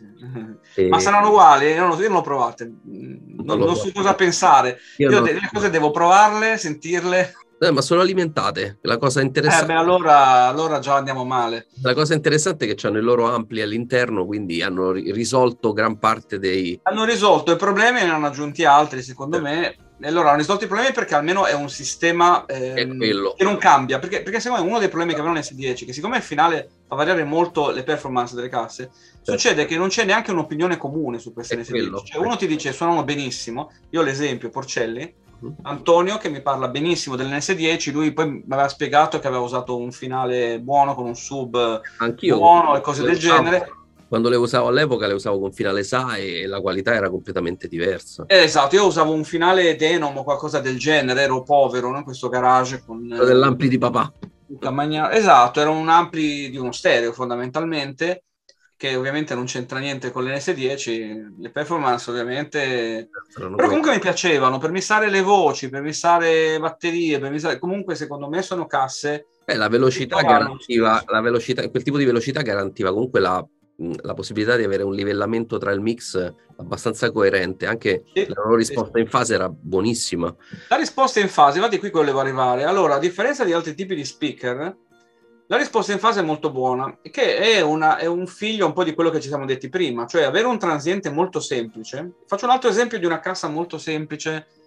Sì. Ma saranno uguali? Io non l'ho provate, non so cosa pensare. Io delle cose devo provarle, sentirle. Ma sono alimentate. La cosa interessante. Allora già andiamo male. La cosa interessante è che hanno i loro ampli all'interno, quindi hanno risolto gran parte dei. Hanno risolto i problemi e ne hanno aggiunti altri, secondo me. E allora hanno risolto i problemi perché almeno è un sistema che non cambia. Perché secondo me uno dei problemi che avevano le S10, che siccome il finale fa variare molto le performance delle casse, succede che non c'è neanche un'opinione comune su queste S10. Cioè, uno ti dice suonano benissimo. Io ho l'esempio, Porcelli. Antonio che mi parla benissimo dell'NS10, lui poi mi aveva spiegato che aveva usato un finale buono con un sub buono e cose del genere. Quando le usavo all'epoca le usavo con finale SA e la qualità era completamente diversa. Esatto, io usavo un finale Denom o qualcosa del genere, ero povero, no? In questo garage con dell'ampli di papà. Esatto, era un ampli di uno stereo fondamentalmente, che ovviamente non c'entra niente con l'NS10, le performance ovviamente, però comunque mi piacevano, per missare le voci, per missare batterie, comunque secondo me sono casse. La velocità garantiva, quel tipo di velocità garantiva comunque la possibilità di avere un livellamento tra il mix abbastanza coerente, anche la loro risposta in fase era buonissima. La risposta in fase, infatti qui volevo arrivare, allora a differenza di altri tipi di speaker, la risposta in fase è molto buona, che è un figlio un po' di quello che ci siamo detti prima, cioè avere un transiente molto semplice. Faccio un altro esempio di una cassa molto semplice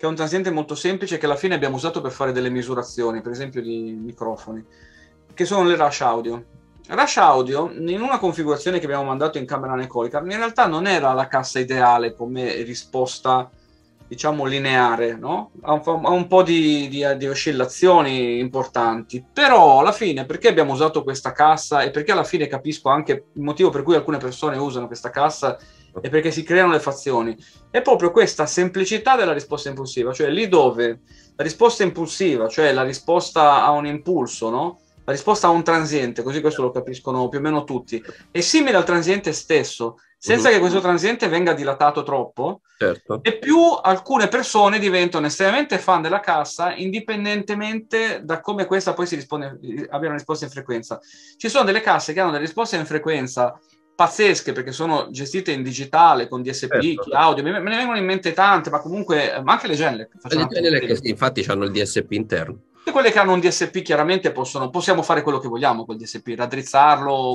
che è un transiente molto semplice che alla fine abbiamo usato per fare delle misurazioni, per esempio di microfoni, che sono le Rush Audio. Rush Audio, in una configurazione che abbiamo mandato in camera anecoica, in realtà non era la cassa ideale come risposta, diciamo, lineare, no? Ha un po' di oscillazioni importanti, però alla fine, perché abbiamo usato questa cassa e perché alla fine capisco anche il motivo per cui alcune persone usano questa cassa e perché si creano le fazioni, è proprio questa semplicità della risposta impulsiva, cioè lì dove la risposta impulsiva, cioè la risposta a un impulso, no? La risposta a un transiente, così questo lo capiscono più o meno tutti, è simile al transiente stesso, senza che questo transiente venga dilatato troppo, e più alcune persone diventano estremamente fan della cassa, indipendentemente da come questa poi abbia una risposta in frequenza. Ci sono delle casse che hanno delle risposte in frequenza pazzesche, perché sono gestite in digitale, con DSP, audio, me ne vengono in mente tante, ma comunque, ma anche le Genelec. Le Genelec, sì, infatti hanno il DSP interno. E quelle che hanno un DSP chiaramente possiamo fare quello che vogliamo col DSP, raddrizzarlo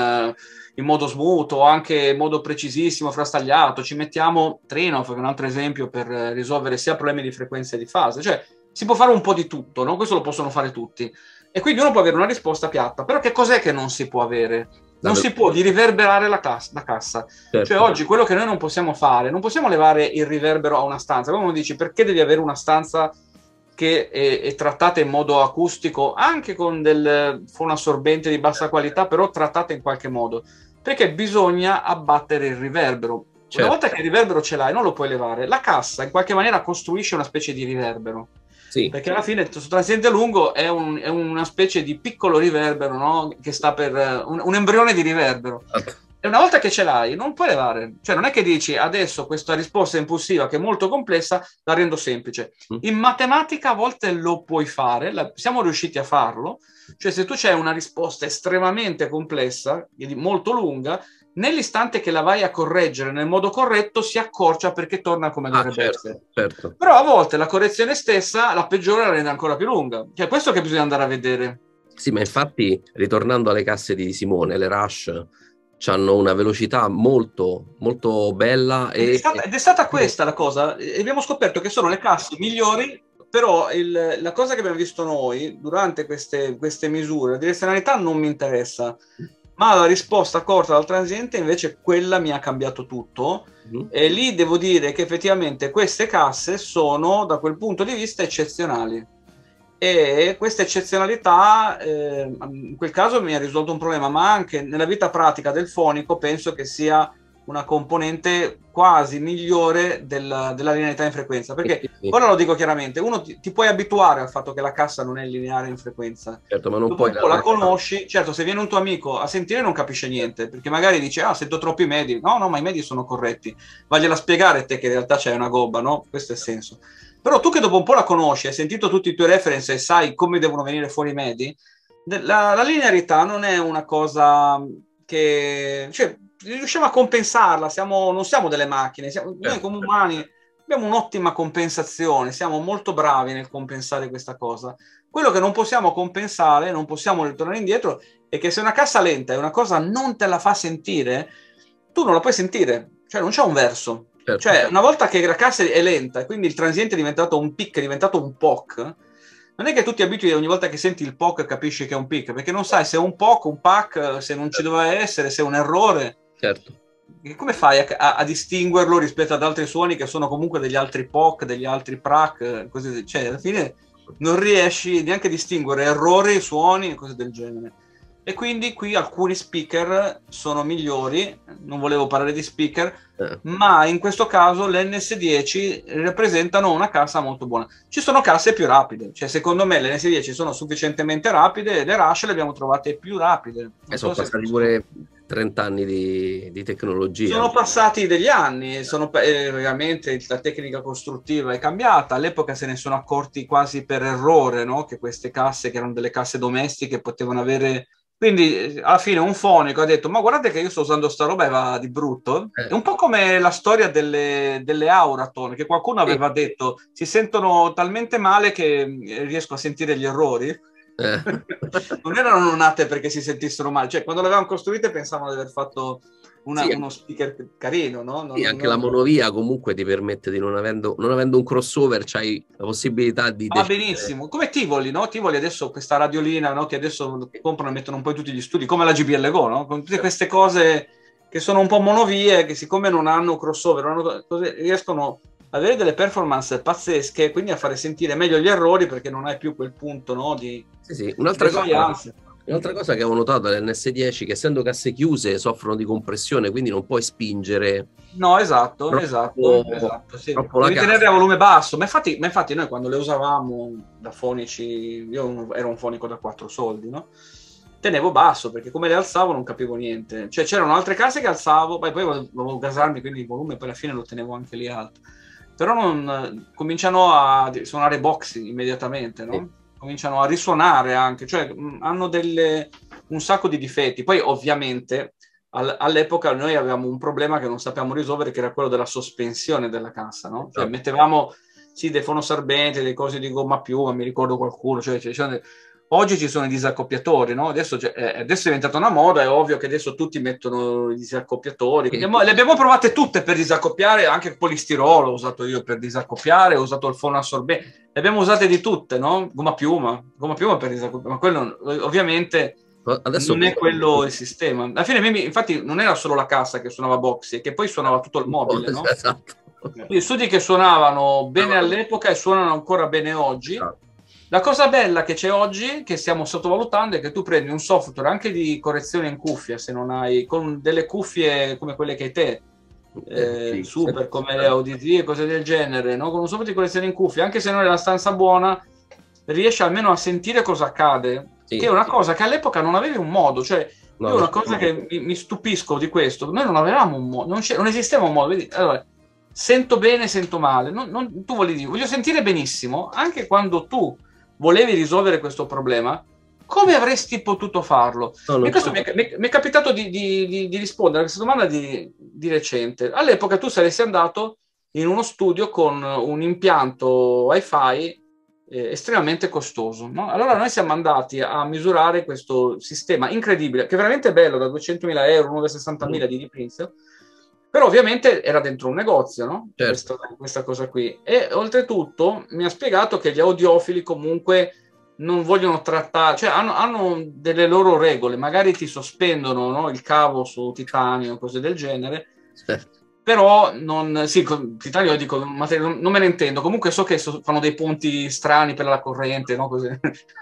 in modo smooth o anche in modo precisissimo, frastagliato. Ci mettiamo Trinov, che è un altro esempio, per risolvere sia problemi di frequenza e di fase. Cioè si può fare un po' di tutto, no? Questo lo possono fare tutti. E quindi uno può avere una risposta piatta. Però che cos'è che non si può avere? Non si può di riverberare la cassa. Certo. Cioè oggi quello che noi non possiamo fare, non possiamo levare il riverbero a una stanza. Come uno dice, perché devi avere una stanza che è trattata in modo acustico, anche con del fono assorbente di bassa qualità, però trattata in qualche modo, perché bisogna abbattere il riverbero. Certo. Una volta che il riverbero ce l'hai, non lo puoi levare. La cassa in qualche maniera costruisce una specie di riverbero, sì, perché alla fine il transiente lungo è una specie di piccolo riverbero, no? Che sta per un embrione di riverbero. E una volta che ce l'hai, non puoi levare. Cioè non è che dici adesso questa risposta impulsiva che è molto complessa la rendo semplice. In matematica a volte lo puoi fare, siamo riusciti a farlo. Cioè se tu c'hai una risposta estremamente complessa, molto lunga, nell'istante che la vai a correggere nel modo corretto si accorcia perché torna come dovrebbe essere. Certo. Però a volte la correzione stessa la peggiore, la rende ancora più lunga. Cioè questo che bisogna andare a vedere. Sì, ma infatti, ritornando alle casse di Simone, le Rush hanno una velocità molto, molto bella. Ed è stata questa la cosa. Abbiamo scoperto che sono le casse migliori, però la cosa che abbiamo visto noi durante queste misure, la direzionalità non mi interessa, ma la risposta corta dal transiente invece quella mi ha cambiato tutto. E lì devo dire che effettivamente queste casse sono da quel punto di vista eccezionali. E questa eccezionalità in quel caso mi ha risolto un problema, ma anche nella vita pratica del fonico penso che sia una componente quasi migliore della linearità in frequenza, perché ora lo dico chiaramente, uno ti puoi abituare al fatto che la cassa non è lineare in frequenza, certo, ma non dopo puoi la conosci. Certo, se viene un tuo amico a sentire non capisce niente, perché magari dice sento troppi medi, no, ma i medi sono corretti, vagliela spiegare te che in realtà c'è una gobba, no? Questo è il senso. Però tu che dopo un po' la conosci, hai sentito tutti i tuoi reference e sai come devono venire fuori i medi, la linearità non è una cosa che... Cioè, riusciamo a compensarla, non siamo delle macchine, noi come umani abbiamo un'ottima compensazione, siamo molto bravi nel compensare questa cosa. Quello che non possiamo compensare, non possiamo ritornare indietro, è che se una cassa lenta è una cosa non te la fa sentire, tu non la puoi sentire, cioè non c'è un verso. Certo. Cioè, una volta che la cassa è lenta e quindi il transiente è diventato un pic, è diventato un POC, non è che tu ti abitui ogni volta che senti il POC capisci che è un pic, perché non sai se è un POC, un PAC, se non ci doveva essere, se è un errore. Certo. Come fai a distinguerlo rispetto ad altri suoni che sono comunque degli altri POC, degli altri PRAC, così, cioè alla fine non riesci neanche a distinguere errori, suoni e cose del genere. E quindi qui alcuni speaker sono migliori, non volevo parlare di speaker, ma in questo caso l'NS10 rappresentano una cassa molto buona. Ci sono casse più rapide, cioè secondo me le NS10 sono sufficientemente rapide e le Rush le abbiamo trovate più rapide. Sono passati pure 30 anni di tecnologia. Sono passati degli anni, ovviamente la tecnica costruttiva è cambiata, all'epoca se ne sono accorti quasi per errore, no? Che queste casse, che erano delle casse domestiche, potevano avere... Quindi alla fine un fonico ha detto: ma guardate che io sto usando sta roba e va di brutto. È un po' come la storia delle Auraton, che qualcuno aveva detto si sentono talmente male che riesco a sentire gli errori. Non erano nate perché si sentissero male, cioè quando le avevano costruite pensavano di aver fatto uno speaker carino, no? Anche la monovia comunque ti permette di non avendo un crossover, c'hai la possibilità di va benissimo, come Tivoli, no? Tivoli adesso questa radiolina, no? Che adesso comprano e mettono un po' in tutti gli studi, come la GBL Go, no? Con tutte queste cose che sono un po' monovie, che siccome non hanno crossover, riescono ad avere delle performance pazzesche, quindi a fare sentire meglio gli errori, perché non hai più quel punto, no? Sì. Un'altra cosa che avevo notato all'NS10 che essendo casse chiuse soffrono di compressione, quindi non puoi spingere. No, esatto. Sì. Devi tenerle a volume basso. Ma infatti noi quando le usavamo da fonici, io ero un fonico da 4 soldi, no? Tenevo basso, perché come le alzavo non capivo niente. Cioè c'erano altre casse che alzavo, poi volevo gasarmi, quindi il volume poi alla fine lo tenevo anche lì alto. Però cominciano a suonare boxy immediatamente, no? Sì. Cominciano a risuonare anche, cioè hanno un sacco di difetti. Poi ovviamente all'epoca noi avevamo un problema che non sappiamo risolvere, che era quello della sospensione della cassa, no? Cioè mettevamo dei fonosorbenti, delle cose di gomma piuma, mi ricordo qualcuno, oggi ci sono i disaccoppiatori, no? Adesso è diventata una moda, è ovvio che adesso tutti mettono i disaccoppiatori. Le abbiamo provate tutte per disaccoppiare, anche il polistirolo ho usato io per disaccoppiare, ho usato il fonoassorbente, le abbiamo usate di tutte, no? Gomma piuma per disaccoppiare, ma quello ovviamente adesso non è quello il sistema. Alla fine, infatti, non era solo la cassa che suonava boxy, che poi suonava tutto il mobile, no? Esatto. Gli studi che suonavano bene all'epoca e suonano ancora bene oggi. Esatto. La cosa bella che c'è oggi, che stiamo sottovalutando, è che tu prendi un software anche di correzione in cuffia, se non hai, con delle cuffie come quelle che hai te, super, come le Audi e cose del genere, no? Con un software di correzione in cuffia, anche se non è la stanza buona, riesci almeno a sentire cosa accade, che è una cosa che all'epoca non avevi un modo, cioè io una cosa che mi stupisco di questo, noi non avevamo un modo, non esisteva un modo, vedi? Allora, sento bene, sento male, tu voglio sentire benissimo, anche quando tu volevi risolvere questo problema, come avresti potuto farlo? E questo mi è capitato di rispondere a questa domanda di recente. All'epoca tu saresti andato in uno studio con un impianto Wi-Fi estremamente costoso, no? Allora noi siamo andati a misurare questo sistema incredibile, che è veramente bello, da 200.000 euro, uno da 60.000 di Prince, però ovviamente era dentro un negozio, no? Certo. Questa cosa qui. E oltretutto mi ha spiegato che gli audiofili comunque non vogliono trattare, cioè hanno delle loro regole, magari ti sospendono, no, il cavo su titanio, cose del genere, certo. Però titanio dico, non me ne intendo, comunque so che fanno dei ponti strani per la corrente, no? Così.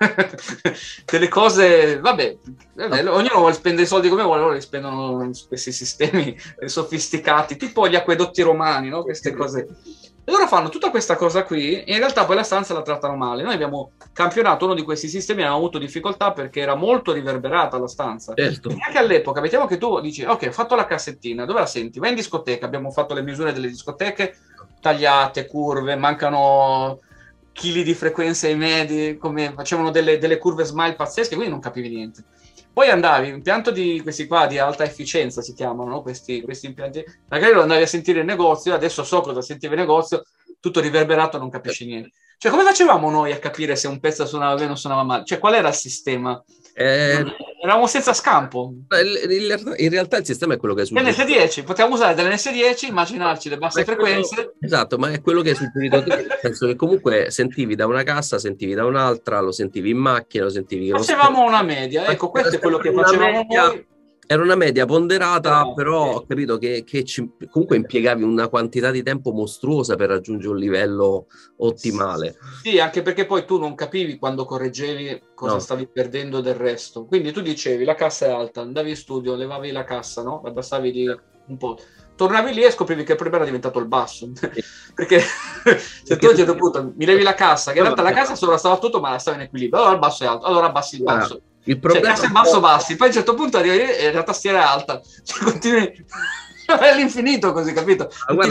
Delle cose, vabbè, ognuno vuole spendere i soldi come vuole, loro li spendono questi sistemi sofisticati, tipo gli acquedotti romani, no? Queste cose. E loro fanno tutta questa cosa qui e in realtà poi la stanza la trattano male. Noi abbiamo campionato uno di questi sistemi e abbiamo avuto difficoltà perché era molto riverberata la stanza. Certo. E anche all'epoca, mettiamo che tu dici, ok, ho fatto la cassettina, dove la senti? Vai in discoteca, abbiamo fatto le misure delle discoteche, tagliate, curve, mancano chili di frequenze medi, come facevano delle curve smile pazzesche, quindi non capivi niente. Poi andavi, impianto di questi qua di alta efficienza si chiamano, no? Questi impianti, magari lo andavi a sentire in negozio, adesso so cosa sentivi in negozio, tutto riverberato, non capisci niente. Cioè, come facevamo noi a capire se un pezzo suonava bene o suonava male? Cioè, qual era il sistema? Eravamo senza scampo. In realtà il sistema è quello che è suggerito. NS10, potevamo usare dell'NS10, immaginarci le basse frequenze. Esatto, ma è quello che hai suggerito tu. Penso che comunque sentivi da una cassa, sentivi da un'altra, lo sentivi in macchina, lo sentivi... Facevamo una media, ecco, questo è quello che facevamo noi. Era una media ponderata, però ho capito che comunque impiegavi una quantità di tempo mostruosa per raggiungere un livello ottimale. Sì, anche perché poi tu non capivi quando correggevi cosa stavi perdendo del resto. Quindi tu dicevi la cassa è alta, andavi in studio, levavi la cassa, no? Abbassavi di un po'. Tornavi lì e scoprivi che il problema era diventato il basso. Perché se tu a un certo punto mi levi la cassa, che in realtà la cassa sovrastava tutto, ma la stava in equilibrio. Allora il basso è alto, allora abbassi il basso. Il problema è basso bassi, poi a un certo punto arrivi e la tastiera è alta, cioè continui all'infinito così, capito?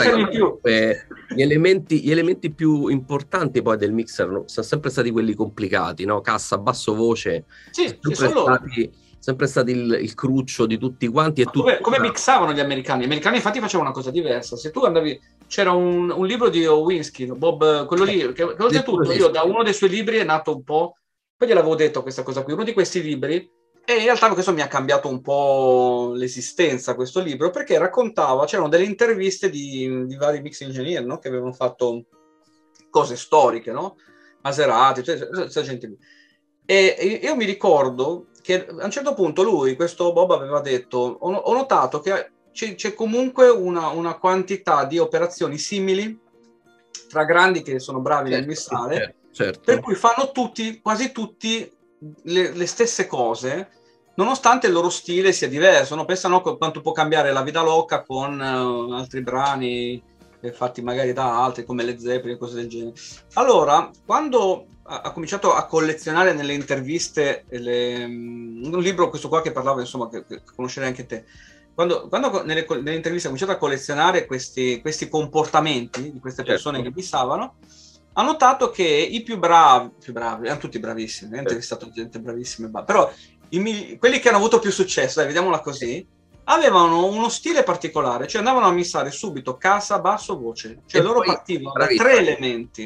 Gli elementi più importanti poi del mixer sono sempre stati quelli complicati, no? Cassa, basso, voce, sempre stati il cruccio di tutti quanti. Come mixavano gli americani? Gli americani infatti facevano una cosa diversa. Se tu andavi, c'era un libro di Owinski, Bob, quello lì, che oltretutto io da uno dei suoi libri è nato un po' Poi gliel'avevo detto questa cosa qui, uno di questi libri, e in realtà questo mi ha cambiato un po' l'esistenza, questo libro, perché raccontava, c'erano delle interviste di vari mix engineer, no? Che avevano fatto cose storiche, no? Maserati, questa gente lì. E io mi ricordo che a un certo punto lui, questo Bob, aveva detto, ho notato che c'è comunque una quantità di operazioni simili tra grandi che sono bravi nel missare, certo. per cui fanno quasi tutti le stesse cose, nonostante il loro stile sia diverso, no? Pensano quanto può cambiare La Vida Loca con altri brani fatti magari da altri come le Zeppelin e cose del genere. Allora, quando ha cominciato a collezionare nelle interviste un libro, questo qua che parlava, insomma, che conoscerai anche te, quando nelle interviste ha cominciato a collezionare questi comportamenti di queste persone che missavano, ha notato che i più bravi, erano tutti bravissimi, ho intervistato gente bravissima, però quelli che hanno avuto più successo, vediamola così, avevano uno stile particolare, cioè andavano a missare subito cassa, basso, voce, cioè loro partivano da 3 elementi,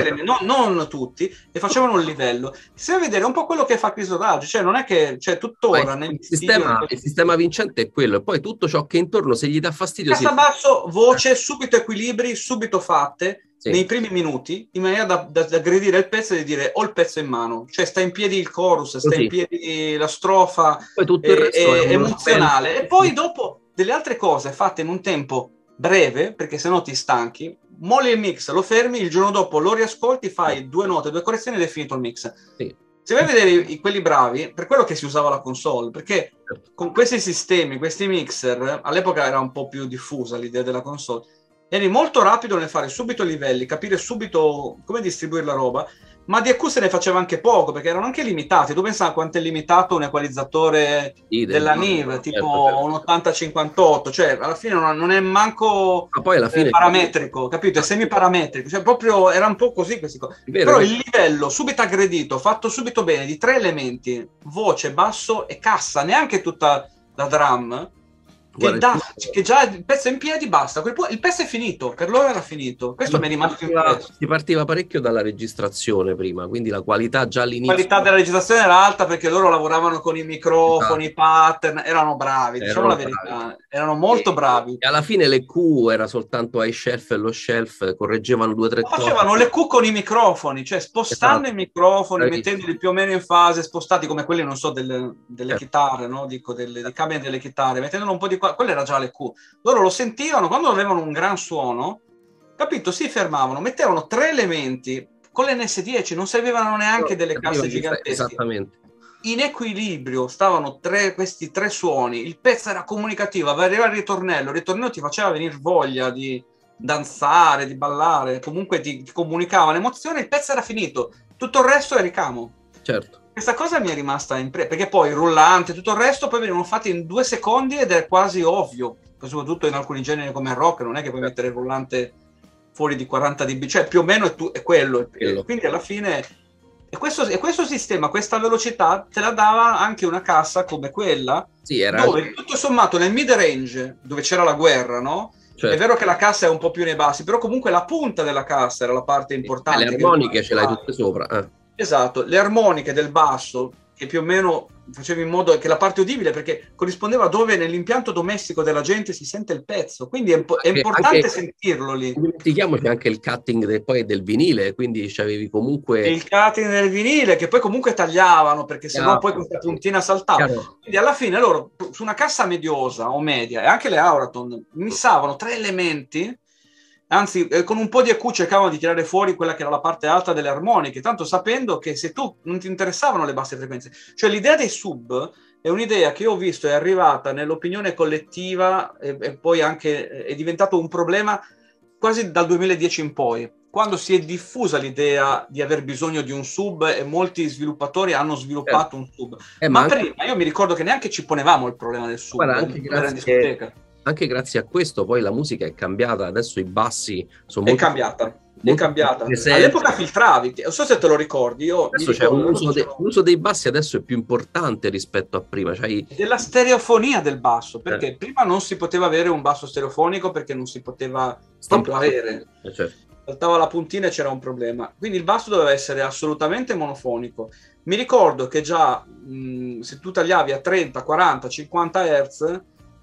non tutti, e facevano un livello. Si deve vedere un po' quello che fa Chris Rodage, cioè non è che tuttora il sistema vincente è quello, e poi tutto ciò che intorno, se gli dà fastidio, cassa, basso, voce, subito equilibri, subito fatte, nei primi minuti, in maniera da aggredire il pezzo e di dire ho il pezzo in mano, cioè sta in piedi il chorus, sta in piedi la strofa, poi tutto il resto è emozionale, e poi dopo delle altre cose fatte in un tempo breve, perché sennò ti stanchi, molli il mix, lo fermi, il giorno dopo lo riascolti, fai 2 note, 2 correzioni ed è finito il mix. Se vai a vedere quelli bravi, per quello che si usava la console, perché con questi sistemi, questi mixer, all'epoca era un po' più diffusa l'idea della console, eri molto rapido nel fare subito i livelli, capire subito come distribuire la roba, ma di EQ se ne faceva anche poco, perché erano anche limitati. Tu pensa a quanto è limitato un equalizzatore della Neve, tipo un 80-58, cioè alla fine non è manco parametrico, capito? È semiparametrico, cioè proprio era un po' così questi cose. Però il livello subito aggredito, fatto subito bene, di 3 elementi, voce, basso e cassa, neanche tutta la drum, che già il pezzo è in piedi, basta. Il pezzo è finito, per loro era finito. Questo mi è rimasto impresso. Si partiva parecchio dalla registrazione prima, quindi la qualità già all'inizio. La qualità della registrazione era alta perché loro lavoravano con i microfoni, i pattern, erano bravi, diciamo la verità, erano molto bravi. E alla fine l'EQ era soltanto high shelf e low shelf, correggevano 2 o 3 cose. Facevano l'EQ con i microfoni, cioè spostando i microfoni, mettendoli più o meno in fase, spostati come quelli, non so, delle chitarre, no? Dico, dei cabi delle chitarre, mettendolo un po' di qua. Quello era già l'EQ. Loro lo sentivano, quando avevano un gran suono, capito, si fermavano, mettevano 3 elementi con l'NS10, non servivano neanche delle casse gigantesche. Esattamente. In equilibrio stavano questi 3 suoni, il pezzo era comunicativo, arrivava il ritornello ti faceva venire voglia di danzare, di ballare, comunque ti comunicava l'emozione, il pezzo era finito, tutto il resto è ricamo. Certo. Questa cosa mi è rimasta perché poi il rullante, tutto il resto poi venivano fatti in 2 secondi ed è quasi ovvio, soprattutto in alcuni generi come il rock, non è che puoi mettere il rullante fuori di 40 dB, cioè più o meno è quello. Quindi alla fine e questo sistema, questa velocità te la dava anche una cassa come quella, dove tutto sommato nel mid range, dove c'era la guerra, no? Certo. È vero che la cassa è un po' più nei bassi, però comunque la punta della cassa era la parte importante. Le armoniche ce l'hai tutte sopra. Esatto, le armoniche del basso, che più o meno facevi in modo che la parte udibile, perché corrispondeva dove nell'impianto domestico della gente si sente il pezzo, quindi è importante sentirlo lì. Dimentichiamoci anche il cutting poi del vinile, quindi c'avevi comunque il cutting del vinile, che poi comunque tagliavano, perché sennò poi questa puntina saltava. Quindi alla fine loro su una cassa mediosa o media, e anche le Auraton, missavano 3 elementi, anzi con un po' di EQ cercavano di tirare fuori quella che era la parte alta delle armoniche, tanto sapendo che se tu non ti interessavano le basse frequenze, cioè l'idea dei sub è un'idea che io ho visto è arrivata nell'opinione collettiva e poi anche è diventato un problema quasi dal 2010 in poi, quando si è diffusa l'idea di aver bisogno di un sub e molti sviluppatori hanno sviluppato un sub, ma prima io mi ricordo che neanche ci ponevamo il problema del sub. Guarda, anche grazie a questo poi la musica è cambiata, adesso i bassi sono molto... È cambiata. All'epoca filtravi, non so se te lo ricordi. Adesso c'è l'uso dei bassi adesso è più importante rispetto a prima. Della stereofonia del basso, perché prima non si poteva avere un basso stereofonico perché non si poteva proprio avere. Certo. saltava la puntina e c'era un problema. Quindi il basso doveva essere assolutamente monofonico. Mi ricordo che già se tu tagliavi a 30, 40, 50 Hz,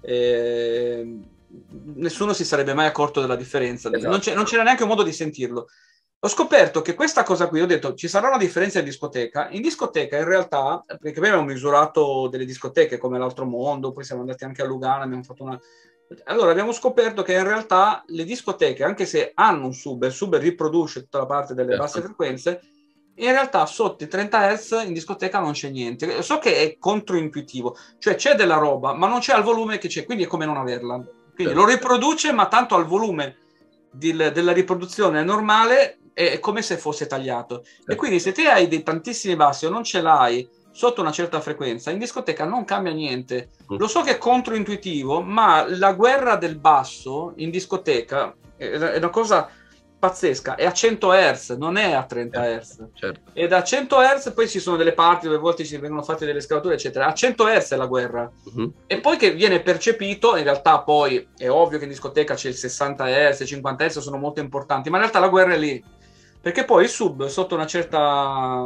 nessuno si sarebbe mai accorto della differenza. Esatto. Non c'era neanche un modo di sentirlo. Ho scoperto che questa cosa qui, ho detto, ci sarà una differenza in discoteca. In discoteca, in realtà, perché noi abbiamo misurato delle discoteche come l'Altro Mondo, poi siamo andati anche a Lugano, abbiamo fatto una... Allora, abbiamo scoperto che in realtà le discoteche, anche se hanno un sub, il sub riproduce tutta la parte delle basse frequenze, in realtà sotto i 30 Hz in discoteca non c'è niente. So che è controintuitivo, cioè c'è della roba, ma non c'è al volume che c'è, quindi è come non averla. Quindi lo riproduce, ma tanto al volume della riproduzione normale è come se fosse tagliato. E quindi se te hai dei tantissimi bassi o non ce l'hai sotto una certa frequenza, in discoteca non cambia niente. Lo so che è controintuitivo, ma la guerra del basso in discoteca è una cosa pazzesca, è a 100 Hz, non è a 30 Hz. Certo. E da 100 Hz poi ci sono delle parti dove a volte ci vengono fatte delle scalature, eccetera. A 100 Hz è la guerra. E poi che viene percepito, in realtà poi è ovvio che in discoteca c'è il 60 Hz, 50 Hz sono molto importanti, ma in realtà la guerra è lì. Perché poi il sub sotto una certa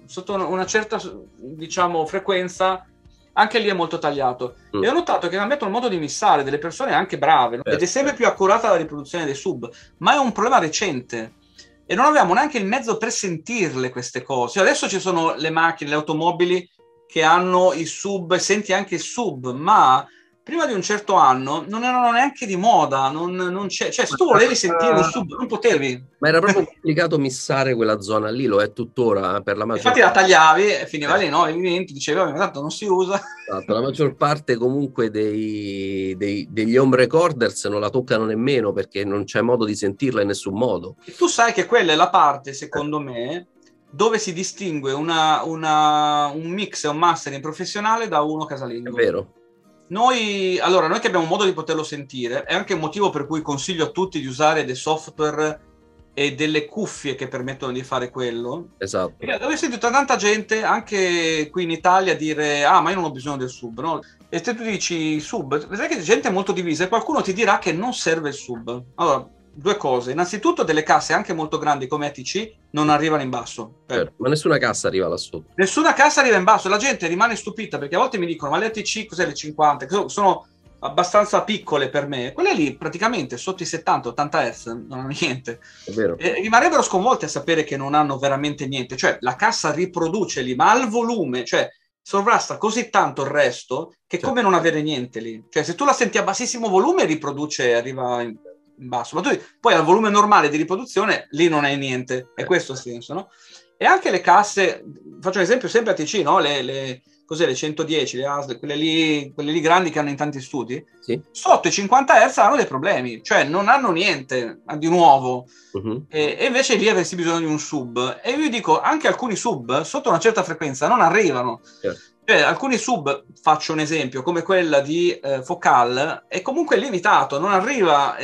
diciamo frequenza anche lì è molto tagliato. E ho notato che cambiato il modo di missare delle persone anche brave, no? Ed è sempre più accurata la riproduzione dei sub, ma è un problema recente e non avevamo neanche il mezzo per sentirle queste cose. Adesso ci sono le macchine, le automobili che hanno i sub, senti anche il sub, ma prima di un certo anno non erano neanche di moda, non c'è, cioè se tu volevi sentire un sub non potevi. Ma era proprio complicato missare quella zona lì, lo è tuttora per la maggior parte. Infatti la tagliavi e finiva lì, no? Evidente, dicevi, ma tanto non si usa. Esatto, la maggior parte comunque degli home recorders non la toccano nemmeno perché non c'è modo di sentirla in nessun modo. E tu sai che quella è la parte, secondo me, dove si distingue un mix e un mastering professionale da uno casalingo. È vero. Noi che abbiamo modo di poterlo sentire, è anche un motivo per cui consiglio a tutti di usare dei software e delle cuffie che permettono di fare quello. Esatto. Perché ho sentito tanta gente, anche qui in Italia, dire ma io non ho bisogno del sub, no? E se tu dici sub, vedrai che c'è gente molto divisa e qualcuno ti dirà che non serve il sub. Allora, due cose. Innanzitutto delle casse anche molto grandi come ATC non arrivano in basso. Certo, ma nessuna cassa arriva là sotto. Nessuna cassa arriva in basso. La gente rimane stupita perché a volte mi dicono ma le ATC cos'è le 50? Che sono abbastanza piccole per me. Quelle lì praticamente sotto i 70-80 Hz non hanno niente. È vero. E rimarrebbero sconvolti a sapere che non hanno veramente niente. Cioè la cassa riproduce lì, ma al volume, cioè sovrasta così tanto il resto che come non avere niente lì. Cioè se tu la senti a bassissimo volume riproduce, arriva in basso, ma tu poi al volume normale di riproduzione lì non hai niente, è questo il senso, no? E anche le casse, faccio un esempio sempre ATC, no? Cos'è, le 110, le ASL, quelle lì grandi che hanno in tanti studi, sotto i 50 Hz hanno dei problemi, cioè non hanno niente di nuovo, e invece lì avresti bisogno di un sub, e io dico anche alcuni sub sotto una certa frequenza non arrivano. Cioè, alcuni sub, faccio un esempio, come quella di Focal, è comunque limitato, non arriva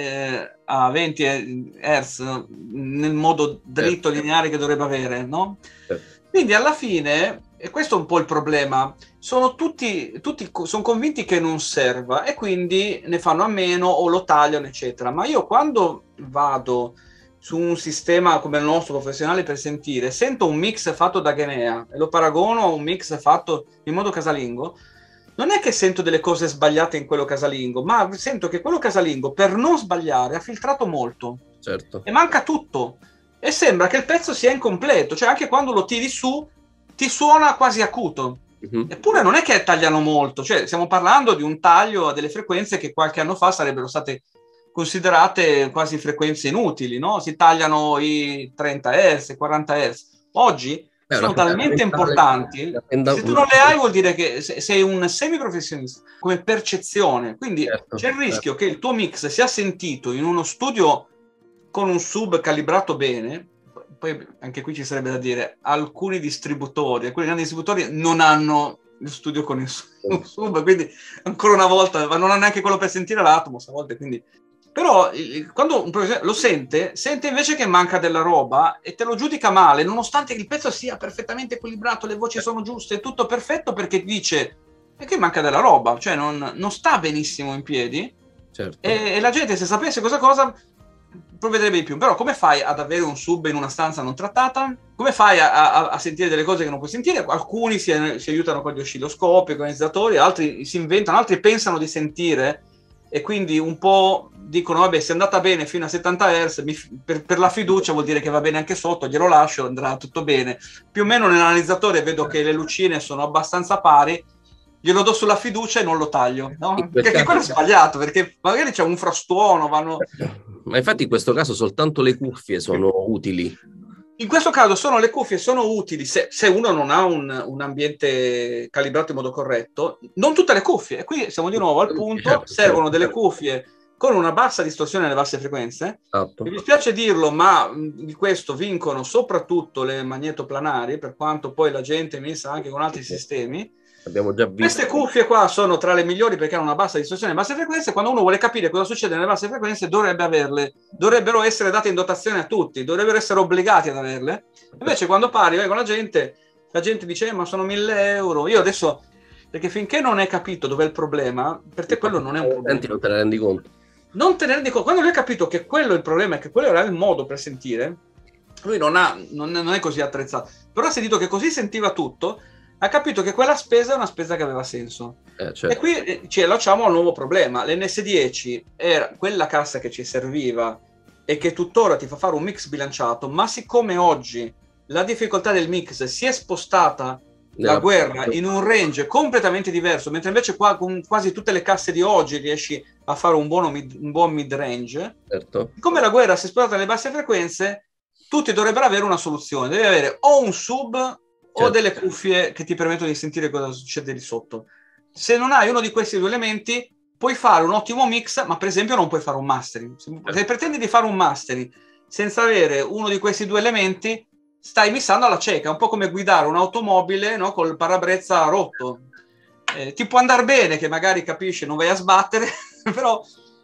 a 20 Hz nel modo dritto, lineare che dovrebbe avere, no? Quindi alla fine, e questo è un po' il problema, sono tutti sono convinti che non serva e quindi ne fanno a meno o lo tagliano, eccetera. Ma io quando vado su un sistema come il nostro professionale per sentire, sento un mix fatto da Genea e lo paragono a un mix fatto in modo casalingo, non è che sento delle cose sbagliate in quello casalingo, ma sento che quello casalingo per non sbagliare ha filtrato molto. Certo. E manca tutto e sembra che il pezzo sia incompleto, cioè anche quando lo tiri su ti suona quasi acuto. Eppure non è che tagliano molto, cioè stiamo parlando di un taglio a delle frequenze che qualche anno fa sarebbero state considerate quasi frequenze inutili, no? Si tagliano i 30 Hz, 40 Hz. Oggi sono talmente importanti, se tu non le hai vuol dire che sei un semiprofessionista come percezione, quindi c'è il rischio che il tuo mix sia sentito in uno studio con un sub calibrato bene. Poi anche qui ci sarebbe da dire, alcuni grandi distributori non hanno lo studio con il sub, quindi ancora una volta, ma non ha neanche quello per sentire l'Atmos a volte, quindi... Però quando un professionista lo sente invece che manca della roba e te lo giudica male, nonostante il pezzo sia perfettamente equilibrato, le voci sono giuste, è tutto perfetto, perché dice che manca della roba, cioè non sta benissimo in piedi. Certo. E la gente, se sapesse cosa provvederebbe di più. Però come fai ad avere un sub in una stanza non trattata? Come fai a sentire delle cose che non puoi sentire? Alcuni si aiutano con gli oscilloscopi, con i organizzatori, altri si inventano, altri pensano di sentire e quindi un po' dicono vabbè, se è andata bene fino a 70 Hz per la fiducia vuol dire che va bene anche sotto, glielo lascio, andrà tutto bene. Più o meno nell'analizzatore vedo che le lucine sono abbastanza pari, glielo do sulla fiducia e non lo taglio, no? Perché quello è sbagliato, perché magari c'è un frastuono, Ma infatti in questo caso soltanto le cuffie sono utili. In questo caso le cuffie sono utili se uno non ha un ambiente calibrato in modo corretto. Non tutte le cuffie, e qui siamo di nuovo al punto, servono delle cuffie con una bassa distorsione nelle basse frequenze. Esatto. Mi dispiace dirlo, ma di questo vincono soprattutto le magnetoplanari, per quanto poi la gente messa anche con altri sistemi. Abbiamo già visto. Queste cuffie qua sono tra le migliori perché hanno una bassa distorsione nelle basse frequenze. Quando uno vuole capire cosa succede nelle basse frequenze dovrebbe averle, dovrebbero essere date in dotazione a tutti, dovrebbero essere obbligati ad averle. Invece quando parli con la gente dice ma sono 1.000 euro. Io adesso, perché finché non hai capito dov'è il problema, per te quello non è un problema. Non te ne rendi conto. Non te ne rendi conto. Quando lui ha capito che quello è il problema e che quello era il modo per sentire, lui non è così attrezzato. Però ha sentito che così sentiva tutto, ha capito che quella spesa è una spesa che aveva senso. Certo. E qui ci allacciamo a un nuovo problema. L'NS10 era quella cassa che ci serviva e che tuttora ti fa fare un mix bilanciato, ma siccome oggi la difficoltà del mix si è spostata la guerra in un range completamente diverso, mentre invece qua con quasi tutte le casse di oggi riesci a fare un buon mid range, certo. Siccome la guerra si è spostata alle basse frequenze, tutti dovrebbero avere una soluzione. Devi avere o un sub o delle cuffie che ti permettono di sentire cosa succede lì sotto. Se non hai uno di questi due elementi, puoi fare un ottimo mix, ma per esempio non puoi fare un mastering. Se pretendi di fare un mastering senza avere uno di questi due elementi, stai missando alla cieca, è un po' come guidare un'automobile, no, col parabrezza rotto. Ti può andare bene, che magari capisci, non vai a sbattere, però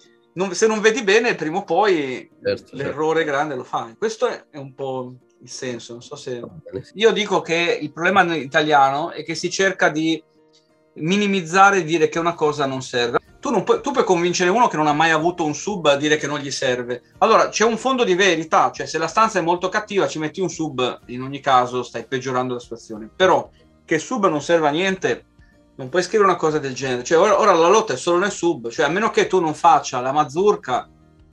se non vedi bene, prima o poi l'errore grande lo fai. Questo è un po' il senso, non so se... Io dico che il problema italiano è che si cerca di minimizzare e dire che una cosa non serve. Tu puoi convincere uno che non ha mai avuto un sub a dire che non gli serve. Allora, c'è un fondo di verità, cioè se la stanza è molto cattiva ci metti un sub, in ogni caso stai peggiorando la situazione. Però che sub non serva a niente, non puoi scrivere una cosa del genere. Cioè ora la lotta è solo nel sub, cioè a meno che tu non faccia la mazurka,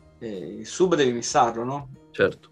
il sub devi missarlo, no? Certo.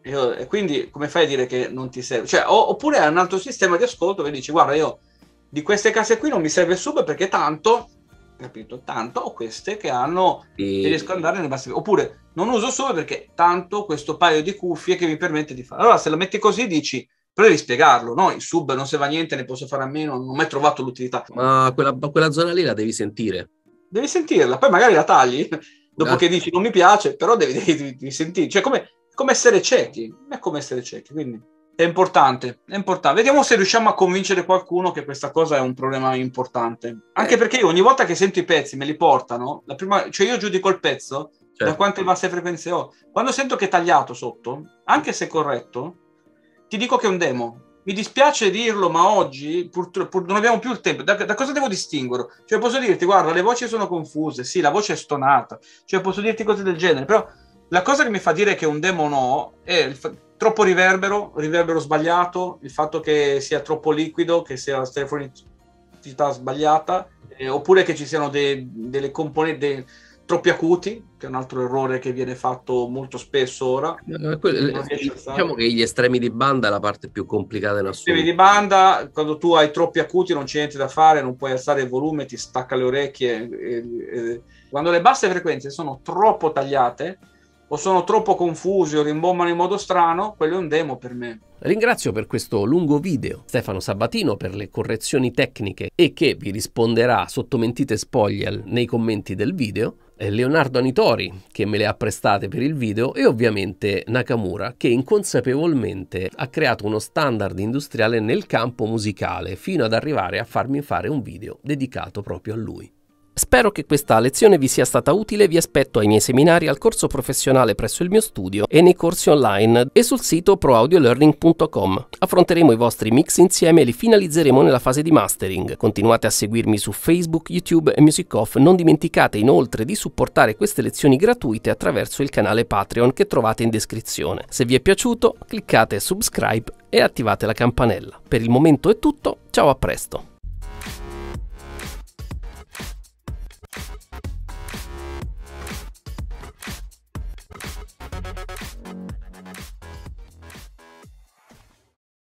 E quindi come fai a dire che non ti serve? Cioè, oppure hai un altro sistema di ascolto che dici guarda, io di queste casse qui non mi serve il sub perché tanto, capito, tanto ho queste che hanno e riesco ad andare nelle basse. Oppure non uso sub perché tanto questo paio di cuffie che mi permette di fare. Allora se la metti così dici, però devi spiegarlo, no? Il sub non serve a niente, ne posso fare a meno, non ho mai trovato l'utilità. Ma quella zona lì la devi sentire. Devi sentirla, poi magari la tagli dopo che dici non mi piace, però devi sentire. Cioè come essere ciechi, è come essere ciechi, quindi è importante. Vediamo se riusciamo a convincere qualcuno che questa cosa è un problema importante. Anche perché io ogni volta che sento i pezzi me li portano, cioè io giudico il pezzo da quante basse frequenze ho. Quando sento che è tagliato sotto, anche se corretto, ti dico che è un demo. Mi dispiace dirlo, ma oggi purtroppo non abbiamo più il tempo. Da cosa devo distinguerlo? Cioè posso dirti, guarda, le voci sono confuse, sì, la voce è stonata, cioè posso dirti cose del genere, però la cosa che mi fa dire che un demo no è troppo riverbero sbagliato, il fatto che sia troppo liquido, che sia la stereofonicità sbagliata, oppure che ci siano delle componenti troppi acuti, che è un altro errore che viene fatto molto spesso ora. Diciamo che gli estremi di banda è la parte più complicata in assoluto. Estremi di banda, quando tu hai troppi acuti non c'è niente da fare, non puoi alzare il volume, ti stacca le orecchie. Quando le basse frequenze sono troppo tagliate o sono troppo confusi o rimbombano in modo strano, quello è un demo per me. Ringrazio per questo lungo video Stefano Sabatino per le correzioni tecniche e che vi risponderà sotto mentite spogliel nei commenti del video, Leonardo Anitori che me le ha prestate per il video e ovviamente Nakamura che inconsapevolmente ha creato uno standard industriale nel campo musicale fino ad arrivare a farmi fare un video dedicato proprio a lui. Spero che questa lezione vi sia stata utile e vi aspetto ai miei seminari, al corso professionale presso il mio studio e nei corsi online e sul sito proaudiolearning.com. Affronteremo i vostri mix insieme e li finalizzeremo nella fase di mastering. Continuate a seguirmi su Facebook, YouTube e Music Off. Non dimenticate inoltre di supportare queste lezioni gratuite attraverso il canale Patreon che trovate in descrizione. Se vi è piaciuto, cliccate subscribe e attivate la campanella. Per il momento è tutto, ciao, a presto!